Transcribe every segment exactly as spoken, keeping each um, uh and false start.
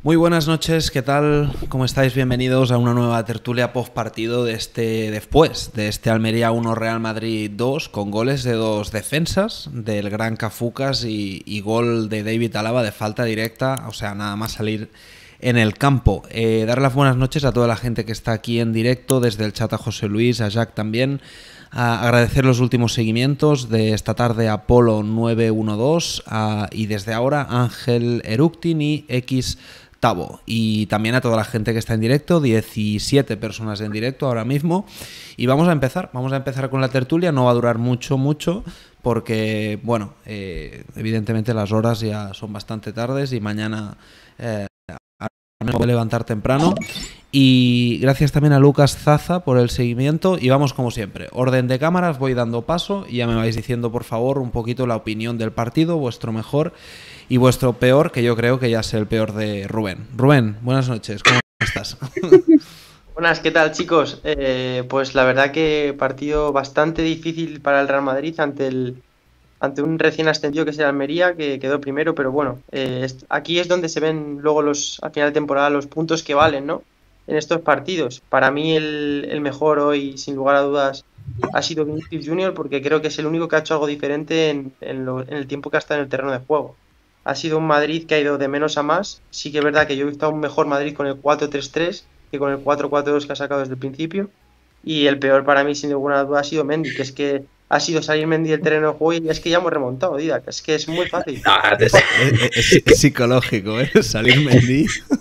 Muy buenas noches, ¿qué tal? ¿Cómo estáis? Bienvenidos a una nueva tertulia post partido de este después, de este Almería uno Real Madrid dos, con goles de dos defensas, del gran Cafucas y, y gol de David Alaba de falta directa, o sea, nada más salir en el campo. Eh, dar las buenas noches a toda la gente que está aquí en directo, desde el chat a José Luis, a Jack también. A agradecer los últimos seguimientos de esta tarde a Apolo nueve uno dos a, y desde ahora Ángel Eructin y X Tavo, y también a toda la gente que está en directo, diecisiete personas en directo ahora mismo, y vamos a empezar, vamos a empezar con la tertulia. No va a durar mucho, mucho, porque, bueno, eh, evidentemente las horas ya son bastante tardes y mañana eh, me voy a levantar temprano. Y gracias también a Lucas Zaza por el seguimiento, y vamos como siempre, orden de cámaras, voy dando paso y ya me vais diciendo por favor un poquito la opinión del partido, vuestro mejor y vuestro peor, que yo creo que ya es el peor de Rubén. Rubén, buenas noches, ¿cómo estás? Buenas, ¿qué tal, chicos? Eh, pues la verdad que partido bastante difícil para el Real Madrid ante el ante un recién ascendido que es el Almería, que quedó primero, pero bueno, eh, est- aquí es donde se ven luego los a final de temporada los puntos que valen, ¿no? En estos partidos. Para mí el, el mejor hoy, sin lugar a dudas, ha sido Vinicius Junior, porque creo que es el único que ha hecho algo diferente en, en lo- en el tiempo que ha estado en el terreno de juego. Ha sido un Madrid que ha ido de menos a más. Sí que es verdad que yo he visto a un mejor Madrid con el cuatro tres tres que con el cuatro cuatro dos que ha sacado desde el principio. Y el peor para mí, sin ninguna duda, ha sido Mendy, que es que ha sido salir Mendy del terreno de juego y es que ya hemos remontado, Didac. Es que es muy fácil. Ah, te- Es, es- es- es psicológico, ¿eh? Salir Mendy.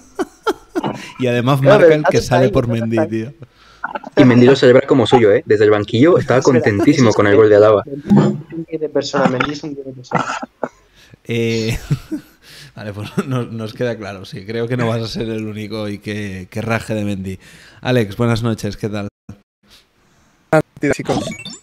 Y además Claro, marca pero el el dato que está sale ahí, por el dato está Mendy, ahí. tío. Y Mendy lo celebra como suyo, ¿eh? Desde el banquillo estaba Es verdad, contentísimo es con el que gol de Alaba. Mendy es un diez de persona, Mendy es un diez de persona. Eh, vale, pues nos, nos queda claro, sí. Creo que no vas a ser el único y que, que raje de Mendy. Alex, buenas noches, ¿qué tal? Chicos,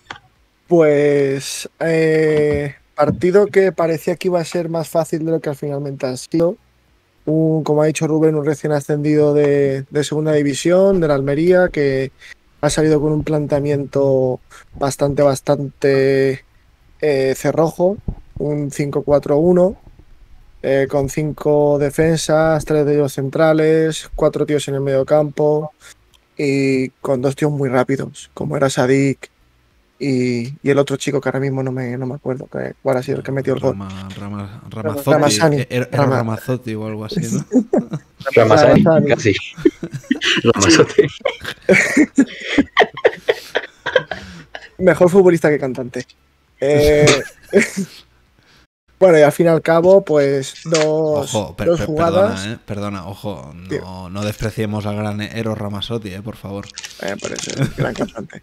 pues eh, partido que parecía que iba a ser más fácil de lo que al finalmente ha sido. Un, como ha dicho Rubén, un recién ascendido de, de segunda división, de la Almería, que ha salido con un planteamiento bastante, bastante eh, cerrojo, un cinco cuatro uno, eh, con cinco defensas, tres de ellos centrales, cuatro tíos en el medio campo y con dos tíos muy rápidos, como era Sadik y, y el otro chico que ahora mismo no me, no me acuerdo que- cuál ha sido el que metió el gol. Rama, Rama- Ramazzotti, Ramazani. eh, era Rama- Ramazzotti o algo así, ¿no? Ramazani, Ramazani. casi. Ramazote. Mejor futbolista que cantante. Eh, bueno, y al fin y al cabo, pues dos, Ojo, per- dos per- jugadas. perdona, eh, perdona, ojo, Tío. no, no despreciemos al gran Eros Ramazzotti, eh, por favor. Eh, por eso, gran cantante.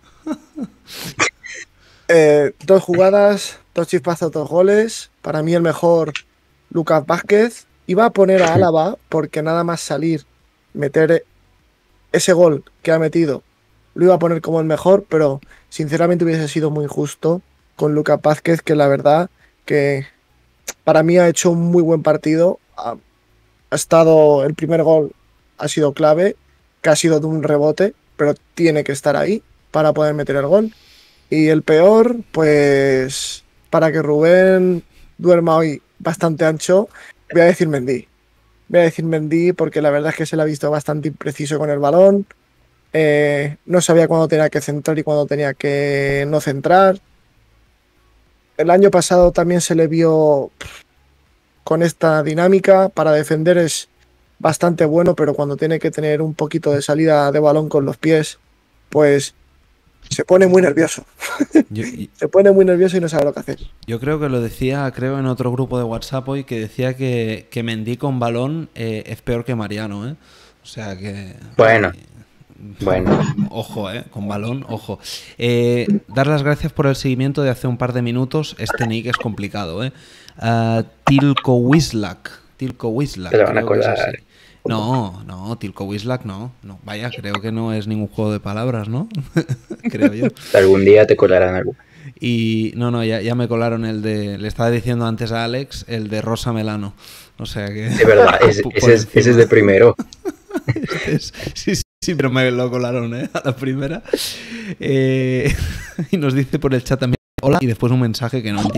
Eh, dos jugadas, dos chispazos, dos goles. Para mí el mejor, Lucas Vázquez. Iba a poner a Álava porque nada más salir, meter ese gol que ha metido, lo iba a poner como el mejor, pero sinceramente hubiese sido muy injusto con Lucas Vázquez, que la verdad que para mí ha hecho un muy buen partido. Ha, ha estado, el primer gol ha sido clave, que ha sido de un rebote, pero tiene que estar ahí para poder meter el gol. Y el peor, pues para que Rubén duerma hoy bastante ancho, voy a decir Mendy. Voy a decir Mendy porque la verdad es que se le ha visto bastante impreciso con el balón. Eh, no sabía cuándo tenía que centrar y cuándo tenía que no centrar. El año pasado también se le vio pff, con esta dinámica. Para defender es bastante bueno, pero cuando tiene que tener un poquito de salida de balón con los pies, pues se pone muy nervioso. Yo, y- Se pone muy nervioso y no sabe lo que hacer. yo creo que lo decía, creo en otro grupo de WhatsApp hoy, que decía que, que Mendy con balón eh, es peor que Mariano, ¿eh? O sea que... Bueno. Bueno. Ojo, ¿eh? Con balón, ojo. Eh, dar las gracias por el seguimiento de hace un par de minutos. Este nick es complicado, ¿eh? Uh, Tilko Wislak. Tilko Wislak. Te lo van a creo que es colar. así. No, no, Tilko Wislak no, no. Vaya, creo que no es ningún juego de palabras, ¿no? Creo yo. Algún día te colarán algo. Y no, no, ya, ya me colaron el de... Le estaba diciendo antes a Alex, el de Rosa Melano. O sea que... De verdad, ese, por ese es, encima. ese es de primero. Este es- sí, sí, sí, pero me lo colaron, ¿eh? A la primera. Eh, y nos dice por el chat también hola y después un mensaje que no entiendo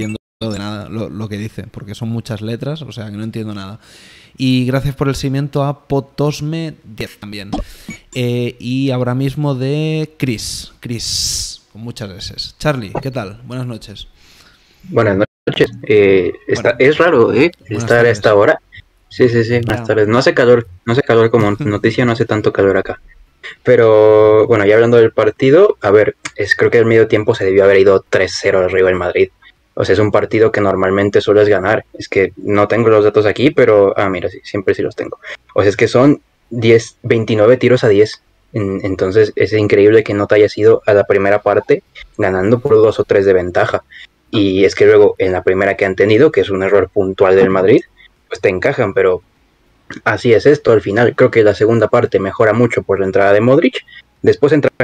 de nada lo, lo que dice, porque son muchas letras, o sea que no entiendo nada. Y gracias por el seguimiento a Potosme diez también. Eh, y ahora mismo de Chris, Chris, con muchas veces. Charlie, ¿qué tal? Buenas noches. Buenas noches. Eh, está, Bueno, es raro, ¿eh? Estar a esta hora. Sí, sí, sí, buenas tardes. No hace calor, no hace calor como noticia, no hace tanto calor acá. Pero, bueno, ya hablando del partido, a ver, es, creo que el medio tiempo se debió haber ido tres cero arriba el Madrid. O sea, es un partido que normalmente sueles ganar. Es que no tengo los datos aquí, pero... Ah, mira, sí, siempre sí los tengo. O sea, es que son diez, veintinueve tiros a diez. En, entonces, es increíble que no te hayas ido a la primera parte ganando por dos o tres de ventaja. Y es que luego, en la primera que han tenido, que es un error puntual del Madrid, pues te encajan, pero... Así es esto, al final creo que la segunda parte mejora mucho por la entrada de Modric. Después entra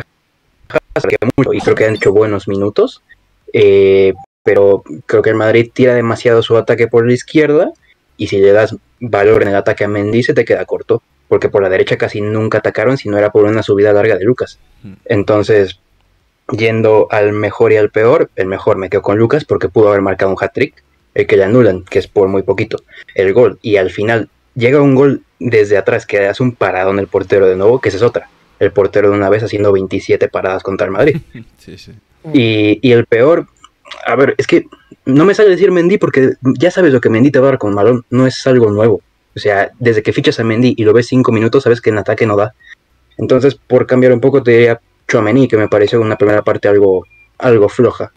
mucho y creo que han hecho buenos minutos. Eh... pero creo que el Madrid tira demasiado su ataque por la izquierda y si le das valor en el ataque a Mendy se te queda corto, porque por la derecha casi nunca atacaron si no era por una subida larga de Lucas. Entonces, yendo al mejor y al peor, el mejor me quedo con Lucas porque pudo haber marcado un hat-trick, el que le anulan, que es por muy poquito, el gol, y al final llega un gol desde atrás que hace un paradón el portero de nuevo, que esa es otra, el portero de una vez haciendo veintisiete paradas contra el Madrid. Sí, sí. Y, y el peor... A ver, es que no me sale decir Mendy porque ya sabes lo que Mendy te va a dar con balón, no es algo nuevo. O sea, desde que fichas a Mendy y lo ves cinco minutos, sabes que en ataque no da. Entonces, por cambiar un poco, te diría Tchouaméni, que me pareció una primera parte algo, algo floja.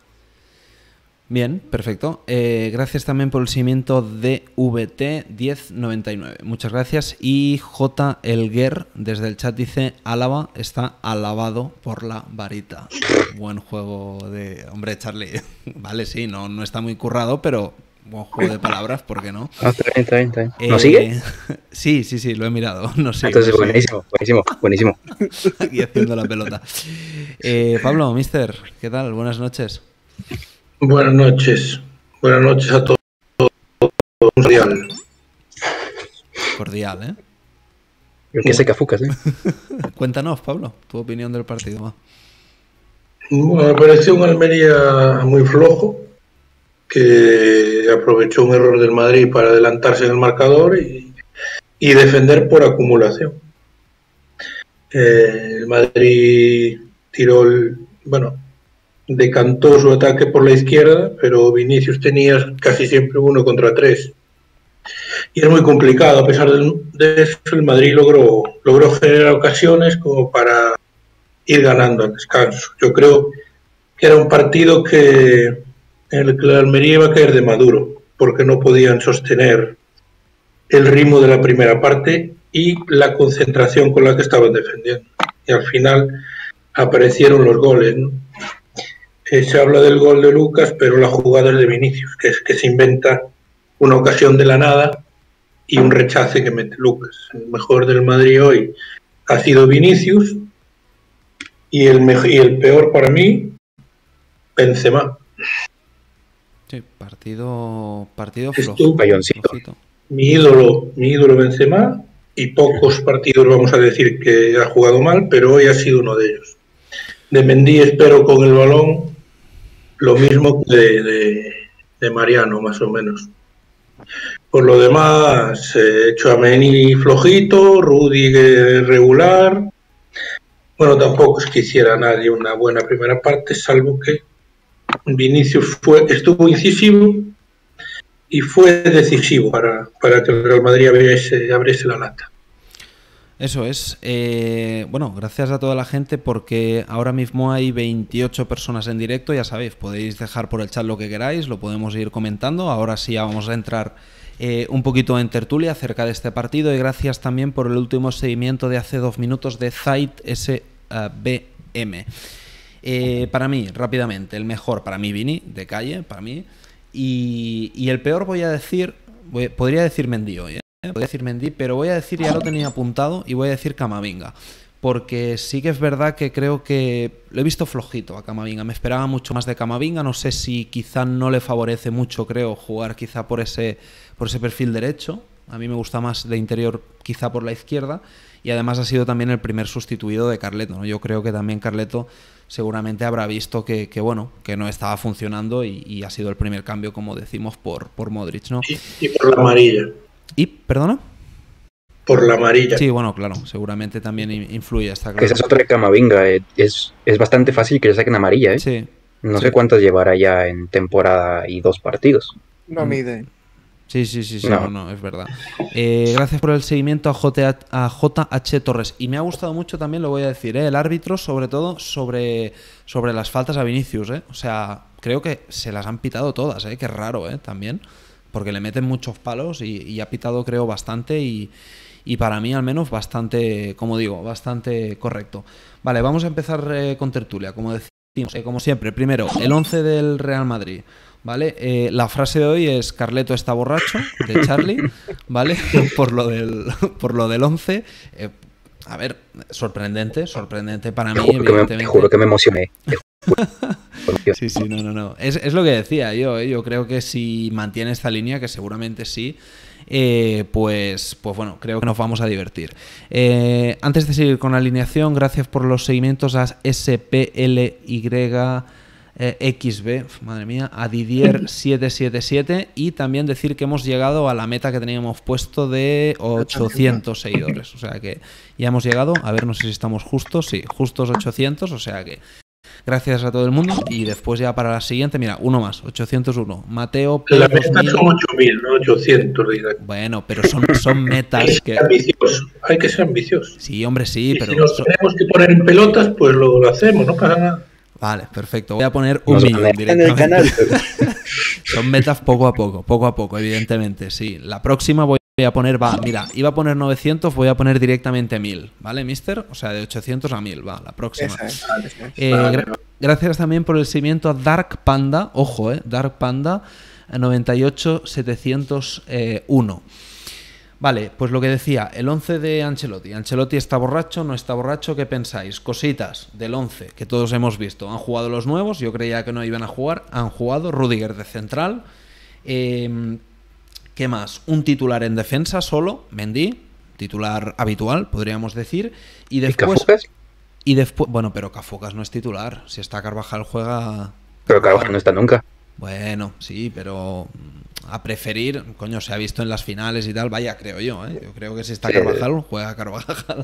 Bien, perfecto. Eh, gracias también por el seguimiento de V T diez noventa y nueve. Muchas gracias. Y J. Elguer desde el chat dice: Álava está alabado por la varita. Buen juego de... Hombre, Charlie. Vale, sí, no, no está muy currado, pero buen juego de palabras, ¿por qué no? Ah, está bien, está bien, está bien. ¿No eh, sigue? Sí, sí, sí, lo he mirado. No sé. Entonces, no sé. buenísimo, buenísimo, buenísimo. Aquí haciendo la pelota. Eh, Pablo, mister, ¿qué tal? Buenas noches. Buenas noches. Buenas noches a todos. Cordial. Cordial, ¿eh? Que se cafucas, ¿eh? Cuéntanos, Pablo, tu opinión del partido. Va. Bueno, me pareció un Almería muy flojo, que aprovechó un error del Madrid para adelantarse en el marcador y, y defender por acumulación. Eh, el Madrid tiró el... Bueno... decantó su ataque por la izquierda, pero Vinicius tenía casi siempre uno contra tres. Y es muy complicado, a pesar de eso, el Madrid logró, logró generar ocasiones como para ir ganando al descanso. Yo creo que era un partido que en el que la Almería iba a caer de maduro, porque no podían sostener el ritmo de la primera parte y la concentración con la que estaban defendiendo. Y al final aparecieron los goles, ¿no? Eh, se habla del gol de Lucas, pero la jugada es de Vinicius, que es que se inventa una ocasión de la nada y un rechace que mete Lucas. El mejor del Madrid hoy ha sido Vinicius y el, me- y el peor para mí, Benzema. Sí, partido, partido flojo. Estuvo Payoncito. flojito. mi ídolo, mi ídolo Benzema, y pocos partidos vamos a decir que ha jugado mal, pero hoy ha sido uno de ellos. De Mendy espero con el balón lo mismo que de, de, de Mariano, más o menos. Por lo demás, eh, Tchouaméni flojito, Rudiger regular. Bueno, tampoco es que hiciera nadie una buena primera parte, salvo que Vinicius fue, estuvo incisivo y fue decisivo para, para que el Real Madrid abriese, abriese la lata. Eso es. Eh, bueno, gracias a toda la gente porque ahora mismo hay veintiocho personas en directo, ya sabéis, podéis dejar por el chat lo que queráis, lo podemos ir comentando. Ahora sí ya vamos a entrar eh, un poquito en tertulia acerca de este partido y gracias también por el último seguimiento de hace dos minutos de Zait S B M. Eh, para mí, rápidamente, el mejor para mí Vini, de calle, para mí. Y, y el peor voy a decir, voy, podría decir Mendy hoy, ¿eh? Podría decir Mendy, pero voy a decir, ya lo tenía apuntado, y voy a decir Camavinga. Porque sí que es verdad que creo que lo he visto flojito a Camavinga. Me esperaba mucho más de Camavinga. No sé si quizá no le favorece mucho, creo, jugar quizá por ese, por ese perfil derecho. A mí me gusta más de interior quizá por la izquierda. Y además ha sido también el primer sustituido de Carleto, ¿no? Yo creo que también Carleto seguramente habrá visto que, que bueno, que no estaba funcionando y, y ha sido el primer cambio, como decimos, por, por Modric, ¿no? Y, y por la amarilla. ¿Y, perdona? Por la amarilla. Sí, bueno, claro, seguramente también influye, está claro. Que esa es otra de Camavinga, eh, es, es bastante fácil que le saquen amarilla, ¿eh? Sí. No sí. sé cuántas llevará ya en temporada y dos partidos. No mide. Sí, sí, sí, sí, no, no, no es verdad. Eh, gracias por el seguimiento a J H, a J H Torres. Y me ha gustado mucho también, lo voy a decir, ¿eh? el árbitro, sobre todo sobre, sobre las faltas a Vinicius. ¿eh? O sea, creo que se las han pitado todas, ¿eh? que es raro ¿eh? también, porque le meten muchos palos y, y ha pitado, creo, bastante y, y para mí al menos bastante, como digo, bastante correcto. Vale, vamos a empezar eh, con tertulia, como decimos, eh, como siempre. Primero, el once del Real Madrid. ¿Vale? Eh, la frase de hoy es Carleto está borracho, de Charlie, ¿vale? Por lo del, por lo del once. Eh, a ver, sorprendente, sorprendente para mí, juro evidentemente. Que me, juro que me emocioné. Sí, sí, no, no, no. Es, es lo que decía yo, ¿eh? Yo creo que si mantiene esta línea, que seguramente sí, eh, pues, pues bueno, creo que nos vamos a divertir. Eh, antes de seguir con la alineación, gracias por los seguimientos a S P L Y... Eh, X B, madre mía, a Didier siete siete siete y también decir que hemos llegado a la meta que teníamos puesto de ochocientos seguidores, o sea que ya hemos llegado, a ver, no sé si estamos justos, sí, justos ochocientos, o sea que gracias a todo el mundo y después ya para la siguiente, mira, uno más, ochocientos uno, Mateo P. La meta son ocho mil, no ochocientos. Diga. Bueno, pero son, son metas hay que... que... Ser ambicioso, hay que ser ambiciosos. Sí, hombre, sí, y pero... si nos son... tenemos que poner en pelotas, pues lo, lo hacemos, no pasa nada. Vale, perfecto. Voy a poner un Nos millón directamente. En el canal. Son metas poco a poco, poco a poco, evidentemente, sí. La próxima voy a poner, va, mira, iba a poner novecientos, voy a poner directamente mil, ¿vale, mister? O sea, de ochocientos a mil, va, la próxima. Esa es, vale, esa es. Eh, gra gracias también por el seguimiento a Dark Panda, ojo, eh, Dark Panda noventa y ocho setecientos uno. Vale, pues lo que decía, el once de Ancelotti. Ancelotti está borracho, no está borracho, ¿qué pensáis? Cositas del once que todos hemos visto. Han jugado los nuevos, yo creía que no iban a jugar, han jugado. Rudiger de central. Eh, ¿Qué más? Un titular en defensa solo, Mendy, titular habitual, podríamos decir. Y después... ¿Y, y después, bueno, pero Cafocas no es titular. Si está Carvajal juega... Pero Carvajal no está nunca. Bueno, sí, pero a preferir, coño, se ha visto en las finales y tal, vaya, creo yo, ¿eh? Yo creo que si está Carvajal, juega Carvajal.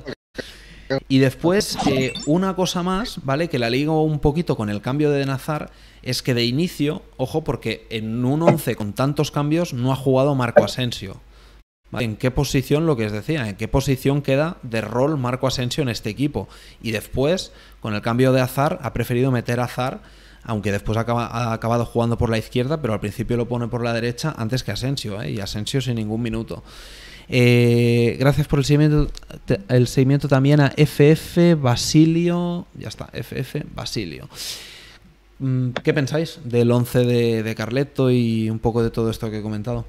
Y después, eh, una cosa más, ¿vale? Que la ligo un poquito con el cambio de Nazar, es que de inicio, ojo, porque en un once con tantos cambios no ha jugado Marco Asensio. ¿Vale? ¿En qué posición, lo que os decía, en qué posición queda de rol Marco Asensio en este equipo? Y después, con el cambio de Hazard, ha preferido meter a Hazard, aunque después acaba, ha acabado jugando por la izquierda, pero al principio lo pone por la derecha antes que Asensio, ¿eh? Y Asensio sin ningún minuto. Eh, gracias por el seguimiento, el seguimiento también a F F Basilio, ya está, F F Basilio. ¿Qué pensáis del once de, de Carleto y un poco de todo esto que he comentado?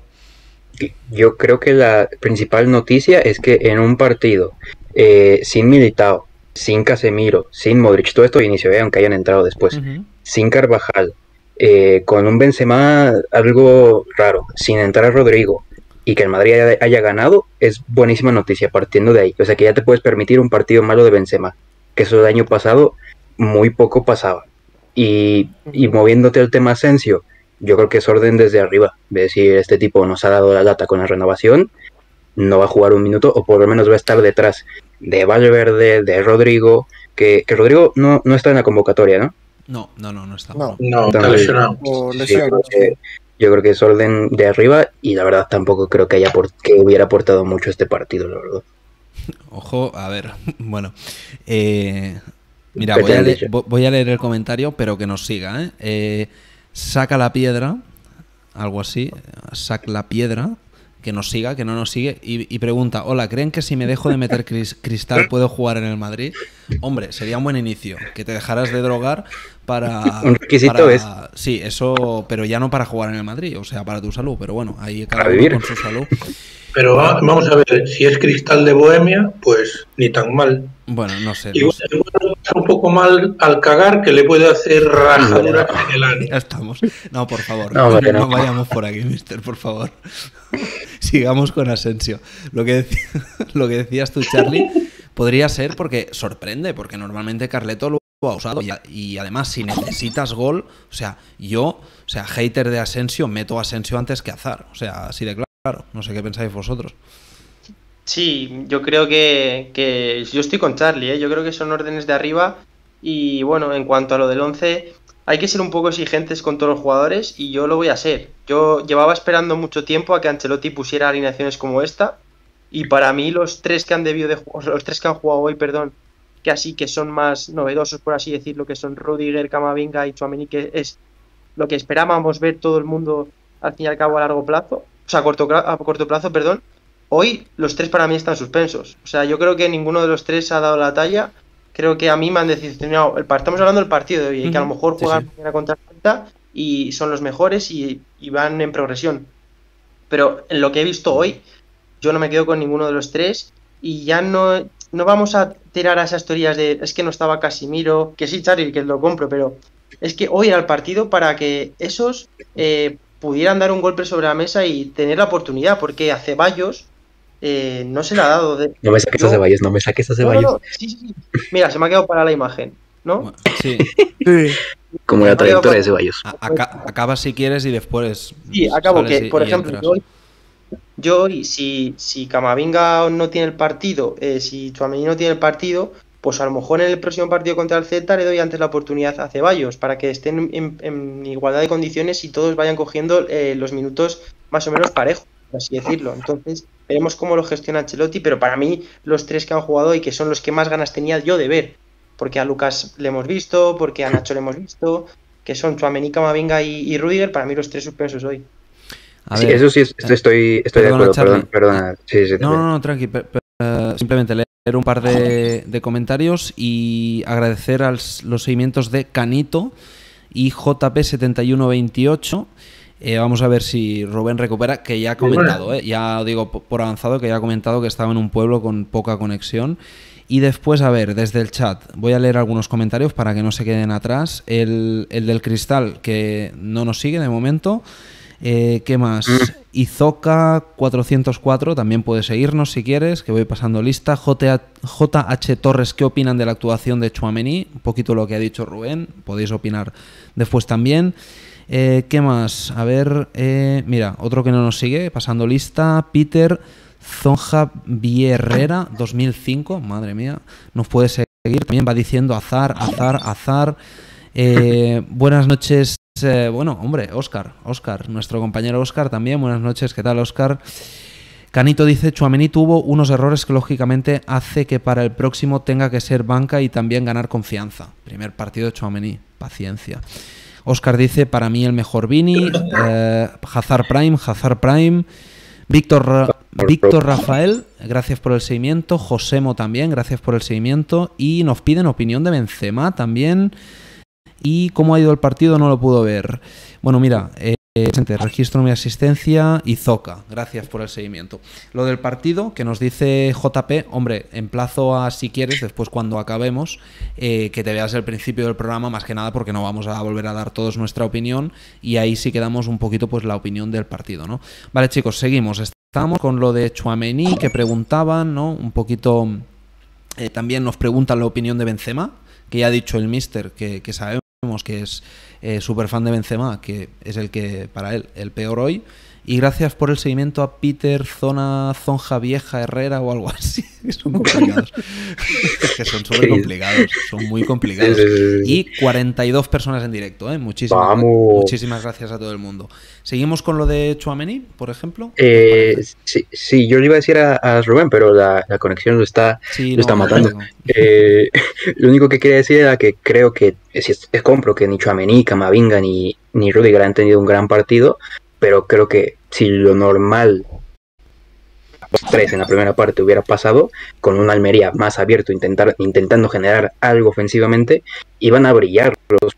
Yo creo que la principal noticia es que en un partido eh, sin Militao, sin Casemiro, sin Modric, todo esto de inicio, eh, aunque hayan entrado después, uh-huh. sin Carvajal, eh, con un Benzema algo raro, sin entrar Rodrigo, y que el Madrid haya, haya ganado, es buenísima noticia partiendo de ahí. O sea que ya te puedes permitir un partido malo de Benzema, que eso el año pasado muy poco pasaba. Y, y moviéndote al tema Asensio, yo creo que es orden desde arriba, de decir, este tipo nos ha dado la lata con la renovación, no va a jugar un minuto, o por lo menos va a estar detrás de Valverde, de Rodrigo, que, que Rodrigo no, no está en la convocatoria, ¿no? No, no, no, no está. No, no está lesionado. Sí, yo, creo que, yo creo que es orden de arriba y la verdad tampoco creo que haya por, que hubiera aportado mucho este partido, la verdad. Ojo, a ver, bueno, eh, mira, voy a, leer, voy a leer el comentario, pero que nos siga, ¿eh? eh saca la piedra, algo así, saca la piedra, que nos siga, que no nos sigue, y, y pregunta, hola, ¿creen que si me dejo de meter cris, cristal puedo jugar en el Madrid? Hombre, sería un buen inicio, que te dejaras de drogar para... Un requisito para, es... Sí, eso, pero ya no para jugar en el Madrid, o sea, para tu salud, pero bueno, ahí cada uno con su salud. Pero va, vamos a ver, si es cristal de Bohemia, pues ni tan mal. Bueno, no sé. Y no sé. Un poco mal al cagar, que le puede hacer rajaduras no, en el ano. Ya estamos. No, por favor, no, no, no. no vayamos por aquí, mister, por favor. Sigamos con Asensio. Lo que, decía, lo que decías tú, Charlie, podría ser porque sorprende, porque normalmente Carleto lo ha usado y, y además si necesitas gol, o sea, yo, o sea, hater de Asensio, meto a Asensio antes que a Azar, o sea, así de claro, no sé qué pensáis vosotros. Sí, yo creo que, que yo estoy con Charlie, ¿eh? Yo creo que son órdenes de arriba y bueno, en cuanto a lo del once, hay que ser un poco exigentes con todos los jugadores y yo lo voy a ser. Yo llevaba esperando mucho tiempo a que Ancelotti pusiera alineaciones como esta y para mí los tres que han debido de jugar, los tres que han jugado hoy, perdón, que así que son más novedosos, por así decirlo, que son Rudiger, Camavinga y Tchouaméni, que es lo que esperábamos ver todo el mundo al fin y al cabo a largo plazo, o sea, a corto, a corto plazo, perdón. Hoy los tres para mí están suspensos. O sea, yo creo que ninguno de los tres ha dado la talla. Creo que a mí me han decepcionado. El, estamos hablando del partido de hoy, uh-huh. Que a lo mejor juegan sí, sí. mañana contra Celta y son los mejores y, y van en progresión. Pero en lo que he visto hoy, yo no me quedo con ninguno de los tres y ya no, no vamos a tirar a esas teorías de es que no estaba Casimiro, que sí, Charlie, que lo compro, pero es que hoy era el partido para que esos eh, pudieran dar un golpe sobre la mesa y tener la oportunidad, porque a Ceballos Eh, no se le ha dado de... No me saques yo... a Ceballos, no me saques a Ceballos. No, no, sí, sí. Mira, se me ha quedado para la imagen, ¿no? Bueno, sí. sí. Como la trayectoria de Ceballos. Acá, acabas si quieres y después... Sí, acabo que, y, por y ejemplo, yo, yo si, si Camavinga no tiene el partido, eh, si Tchouaméni no tiene el partido, pues a lo mejor en el próximo partido contra el Celta le doy antes la oportunidad a Ceballos para que estén en, en, en igualdad de condiciones y todos vayan cogiendo eh, los minutos más o menos parejos, por así decirlo. Entonces... veremos cómo lo gestiona Ancelotti, pero para mí los tres que han jugado y que son los que más ganas tenía yo de ver, porque a Lucas le hemos visto, porque a Nacho le hemos visto, que son Tchouaméni, Camavinga y, y Rudiger, para mí los tres suspensos hoy. A sí, ver, eso sí, estoy, estoy, estoy de acuerdo, perdón, perdona. Sí, sí, no, no, no, tranqui, per, per, uh, simplemente leer un par de, de comentarios y agradecer a los seguimientos de Canito y J P setenta y uno veintiocho. Eh, vamos a ver si Rubén recupera, que ya ha comentado, eh, ya digo por avanzado, que ya ha comentado que estaba en un pueblo con poca conexión. Y después, a ver, desde el chat, voy a leer algunos comentarios para que no se queden atrás. El, el del Cristal, que no nos sigue de momento. Eh, ¿Qué más? Izoka cuatrocientos cuatro, también puedes seguirnos si quieres, que voy pasando lista. J H Torres, ¿qué opinan de la actuación de Tchouaméni? Un poquito lo que ha dicho Rubén, podéis opinar después también. Eh, ¿Qué más? A ver, eh, mira, otro que no nos sigue, pasando lista, Peter Zonja Vierrera dos mil cinco, madre mía, nos puede seguir, también va diciendo azar, azar, azar. Eh, buenas noches, eh, bueno, hombre, Óscar, Óscar, nuestro compañero Óscar también, buenas noches, ¿qué tal, Óscar? Canito dice, Tchouaméni tuvo unos errores que lógicamente hace que para el próximo tenga que ser banca y también ganar confianza. Primer partido de Tchouaméni, paciencia. Óscar dice, para mí el mejor Vini, eh, Hazard Prime, Hazard Prime, Víctor, Víctor Rafael, gracias por el seguimiento, Josemo también, gracias por el seguimiento, y nos piden opinión de Benzema también, y cómo ha ido el partido no lo puedo ver. Bueno, mira, eh, registro mi asistencia y Zoca, gracias por el seguimiento. Lo del partido, que nos dice J P, hombre, emplazo a si quieres, después cuando acabemos, eh, que te veas el principio del programa, más que nada porque no vamos a volver a dar todos nuestra opinión y ahí sí que damos un poquito pues la opinión del partido, ¿no? Vale, chicos, seguimos. Estamos con lo de Tchouaméni, que preguntaban, ¿no? Un poquito, eh, también nos preguntan la opinión de Benzema, que ya ha dicho el míster que, que sabemos que es eh, súper fan de Benzema, que es el que para él el peor hoy. Y gracias por el seguimiento a Peter Zona Zonja Vieja Herrera o algo así. Son complicados. Es que son súper complicados. Son muy complicados. Y cuarenta y dos personas en directo, ¿eh? Muchísimas, muchísimas gracias a todo el mundo. ¿Seguimos con lo de Tchouaméni, por ejemplo? Eh, sí, sí, yo le iba a decir a, a Rubén, pero la, la conexión lo está, sí, lo no, está matando. No, no. Eh, lo único que quería decir era que creo que es, es, es compro que ni Tchouaméni, Camavinga ni, ni Rudiger han tenido un gran partido, pero creo que si lo normal, los tres en la primera parte hubiera pasado, con un Almería más abierto, intentar, intentando generar algo ofensivamente, iban a brillar los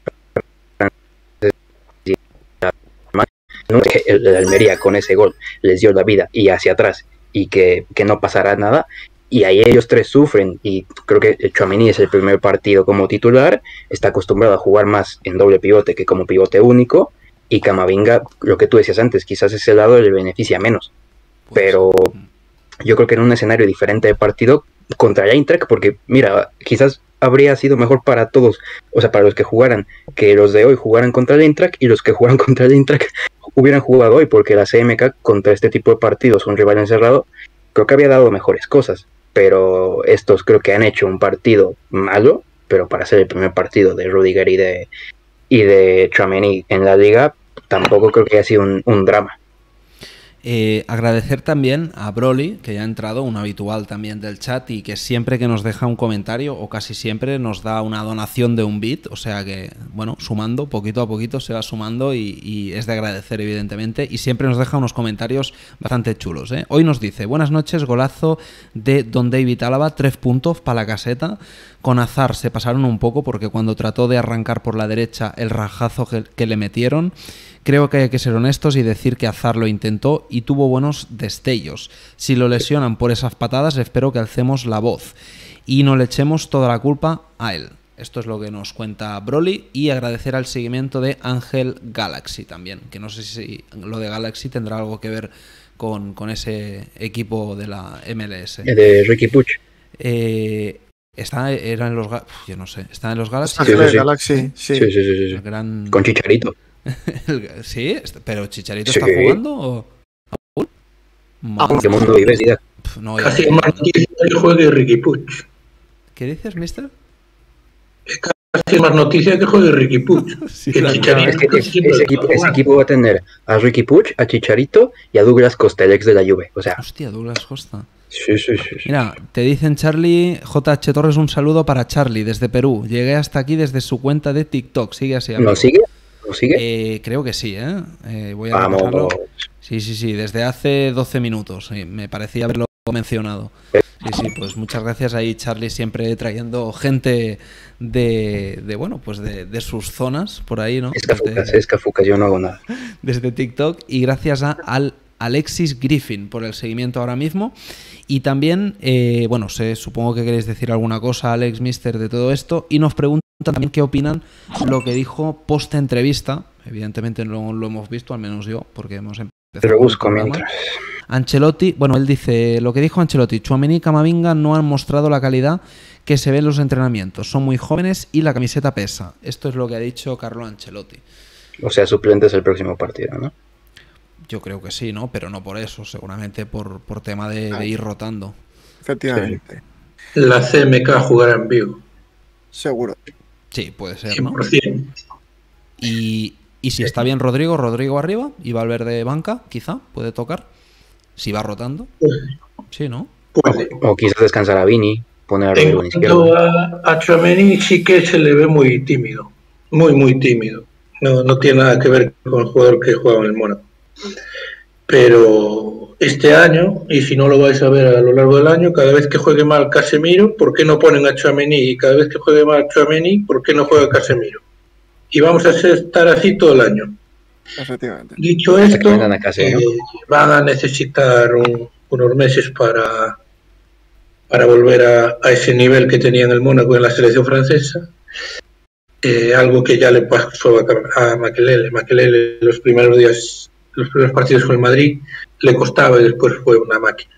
no, el, el Almería con ese gol les dio la vida y hacia atrás y que, que no pasará nada, y ahí ellos tres sufren, y creo que Tchouaméni es el primer partido como titular, está acostumbrado a jugar más en doble pivote que como pivote único, y Camavinga, lo que tú decías antes, quizás ese lado le beneficia menos, pero yo creo que en un escenario diferente de partido contra el Eintracht, porque mira, quizás habría sido mejor para todos, o sea, para los que jugaran, que los de hoy jugaran contra el Eintracht y los que jugaran contra el Eintracht hubieran jugado hoy, porque la C M K contra este tipo de partidos, un rival encerrado, creo que había dado mejores cosas, pero estos creo que han hecho un partido malo, pero para ser el primer partido de Rudiger y de, y de Tchouaméni en la liga, tampoco creo que haya sido un, un drama. Eh, agradecer también a Broly, que ya ha entrado, un habitual también del chat y que siempre que nos deja un comentario, o casi siempre, nos da una donación de un bit, o sea que, bueno, sumando, poquito a poquito se va sumando y, y es de agradecer evidentemente, y siempre nos deja unos comentarios bastante chulos, ¿eh? Hoy nos dice, buenas noches, golazo de Don David Álava, tres puntos para la caseta. Con Azar se pasaron un poco porque cuando trató de arrancar por la derecha el rajazo que, que le metieron. Creo que hay que ser honestos y decir que Azar lo intentó y tuvo buenos destellos. Si lo lesionan por esas patadas, espero que alcemos la voz y no le echemos toda la culpa a él. Esto es lo que nos cuenta Broly, y agradecer al seguimiento de Ángel Galaxy también, que no sé si lo de Galaxy tendrá algo que ver con, con ese equipo de la M L S. De Riqui Puig. Eh... Está, era en los yo no sé, está en los Galaxy. Sí, sí, sí. Galaxy, sí. Sí, sí, sí, sí. Gran... Con Chicharito. Sí, pero Chicharito sí. ¿Está jugando o ¿Qué mundo vives, Didac? No, Casi ya... más noticia que juegue Riqui Puig. ¿Qué dices, mister? Casi más noticia que juegue Riqui Puig. Sí, que Chicharito, es que es, ese, equipo, ese equipo va a tener a Riqui Puig, a Chicharito y a Douglas Costa, el ex de la Juve. O sea, hostia, Douglas Costa. Sí, sí, sí, sí. Mira, te dicen Charlie, J H Torres, un saludo para Charlie desde Perú. Llegué hasta aquí desde su cuenta de TikTok. Sigue así, amigo. ¿No sigue? ¿No sigue? Eh, creo que sí, ¿eh? eh voy a Vamos. repasarlo. Sí, sí, sí, desde hace doce minutos. Sí, me parecía haberlo mencionado. Sí, sí, pues muchas gracias ahí, Charlie, siempre trayendo gente de, de bueno, pues de, de sus zonas por ahí, ¿no? Es Cafucas, desde, es Cafucas, yo no hago nada. Desde TikTok, y gracias a al Alexis Griffin por el seguimiento ahora mismo. Y también, eh, bueno, sé, supongo que queréis decir alguna cosa, Alex, mister, de todo esto. Y nos preguntan también qué opinan lo que dijo post-entrevista. Evidentemente no lo hemos visto, al menos yo, porque hemos empezado. Te lo busco mientras. Ancelotti, bueno, él dice, lo que dijo Ancelotti, Tchouaméni y Camavinga no han mostrado la calidad que se ve en los entrenamientos. Son muy jóvenes y la camiseta pesa. Esto es lo que ha dicho Carlo Ancelotti. O sea, suplentes el próximo partido, ¿no? Yo creo que sí, ¿no? Pero no por eso, seguramente por, por tema de, de ir rotando. Efectivamente. La C M K jugará en Vigo. Seguro. Sí, puede ser, cien ¿no? por ciento. Y, y si está bien Rodrigo, Rodrigo arriba y Valverde banca, quizá, puede tocar. Si va rotando. Sí, ¿no? Puede. O, o quizás descansar a Vini, poner a En Rodrigo en izquierda. cuanto a, a Tchouaméni, sí que se le ve muy tímido. Muy, muy tímido. No, no tiene nada que ver con el jugador que juega en el Mónaco. Pero este año, y si no lo vais a ver a lo largo del año, cada vez que juegue mal Casemiro, ¿por qué no ponen a Tchouaméni? Y cada vez que juegue mal Tchouaméni, ¿por qué no juega Casemiro? Y vamos a estar así todo el año. Efectivamente. Dicho esto, a casa, ¿no? eh, van a necesitar un, unos meses para, para volver a, a ese nivel que tenía en el Mónaco en la selección francesa. Eh, algo que ya le pasó a, a Makelele. Makelele los primeros días, los primeros partidos con el Madrid le costaba y después fue una máquina.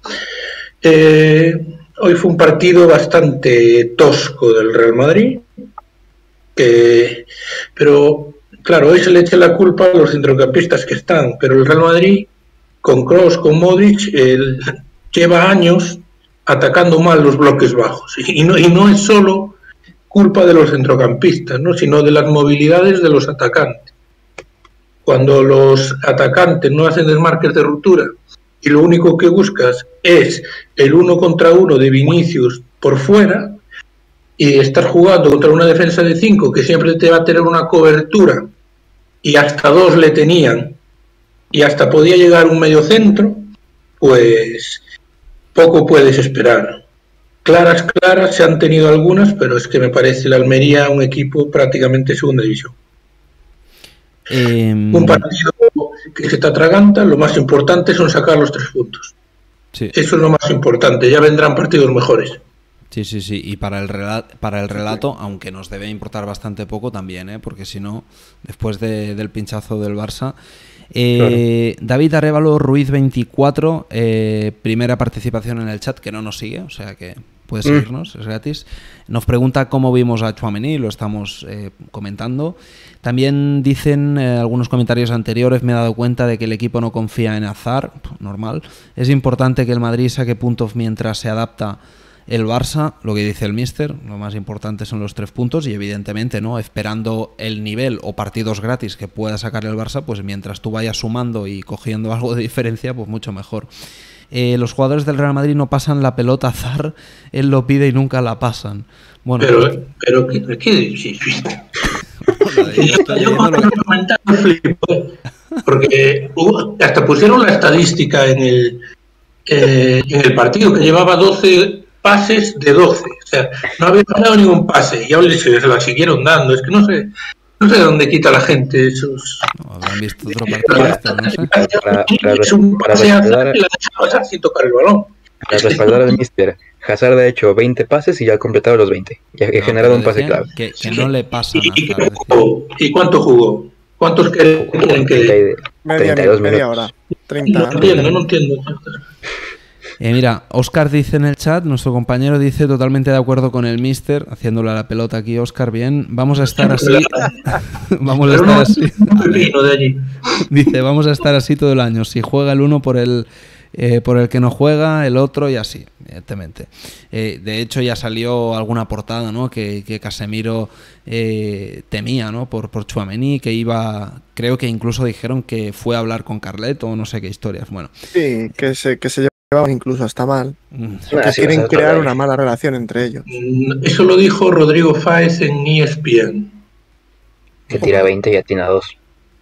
Eh, hoy fue un partido bastante tosco del Real Madrid, que, pero claro, hoy se le echa la culpa a los centrocampistas que están, pero el Real Madrid con Kroos, con Modric, el, lleva años atacando mal los bloques bajos, y no, y no es solo culpa de los centrocampistas, ¿no? Sino de las movilidades de los atacantes. Cuando los atacantes no hacen desmarques de ruptura y lo único que buscas es el uno contra uno de Vinicius por fuera, y estás jugando contra una defensa de cinco que siempre te va a tener una cobertura y hasta dos le tenían y hasta podía llegar un medio centro, pues poco puedes esperar. Claras, claras se han tenido algunas, pero es que me parece la Almería un equipo prácticamente segunda división. Eh... Un partido que se te atraganta, lo más importante son sacar los tres puntos. Sí. Eso es lo más importante, ya vendrán partidos mejores. Sí, sí, sí. Y para el relato, para el relato aunque nos debe importar bastante poco también, ¿eh? Porque si no, después de, del pinchazo del Barça... Eh, claro. David Arévalo Ruiz veinticuatro, eh, primera participación en el chat, que no nos sigue, o sea que puedes seguirnos, es gratis. Nos pregunta cómo vimos a Tchouaméni, lo estamos eh, comentando. También dicen eh, algunos comentarios anteriores, me he dado cuenta de que el equipo no confía en Hazard, normal. Es importante que el Madrid saque puntos mientras se adapta el Barça, lo que dice el míster, lo más importante son los tres puntos y evidentemente, ¿no?, esperando el nivel o partidos gratis que pueda sacar el Barça, pues mientras tú vayas sumando y cogiendo algo de diferencia, pues mucho mejor. Eh, los jugadores del Real Madrid no pasan la pelota a Hazard, él lo pide y nunca la pasan. Bueno, pero, pues, pero ¿qué, qué sí, sí. Yo, Yo cuando lo... comentando flipo, porque hubo, hasta pusieron la estadística en el, eh, en el partido, que llevaba doce pases de doce, o sea, no había dado ningún pase y aún se, se la siguieron dando. Es que no sé, no sé de dónde quita la gente esos. No, habrán visto otro partido, esto, no sé. Para, para, es un para pase a respaldar, Hazard y la deja pasar sin tocar el balón. para respaldar al míster, Hazard ha hecho veinte pases y ya ha completado los veinte. Ya ha No, generado un pase decían clave. Que, que no le pasan ¿Y, a y, Hazard. jugó? ¿Y cuánto jugó? ¿Cuántos quieren, quieren que.? Media, treinta y dos media minutos. hora. treinta. No entiendo, no entiendo. Eh, mira, Óscar dice en el chat, nuestro compañero dice totalmente de acuerdo con el míster, haciéndole a la pelota aquí, Óscar, bien, vamos a estar así, vamos a Pero estar no, así, un pepino de allí. dice, vamos a estar así todo el año, si juega el uno por el, eh, por el que no juega, el otro y así, evidentemente. Eh, de hecho ya salió alguna portada, ¿no?, que, que Casemiro eh, temía, ¿no?, por, por Tchouaméni, que iba, creo que incluso dijeron que fue a hablar con Carleto o no sé qué historias, bueno. Sí, que se, que se llevaban incluso hasta mal. Mm. Que Ah, sí, quieren eso es crear verdad. una mala relación entre ellos. Eso lo dijo Rodrigo Fáez en E S P N, Que tira veinte y atina dos.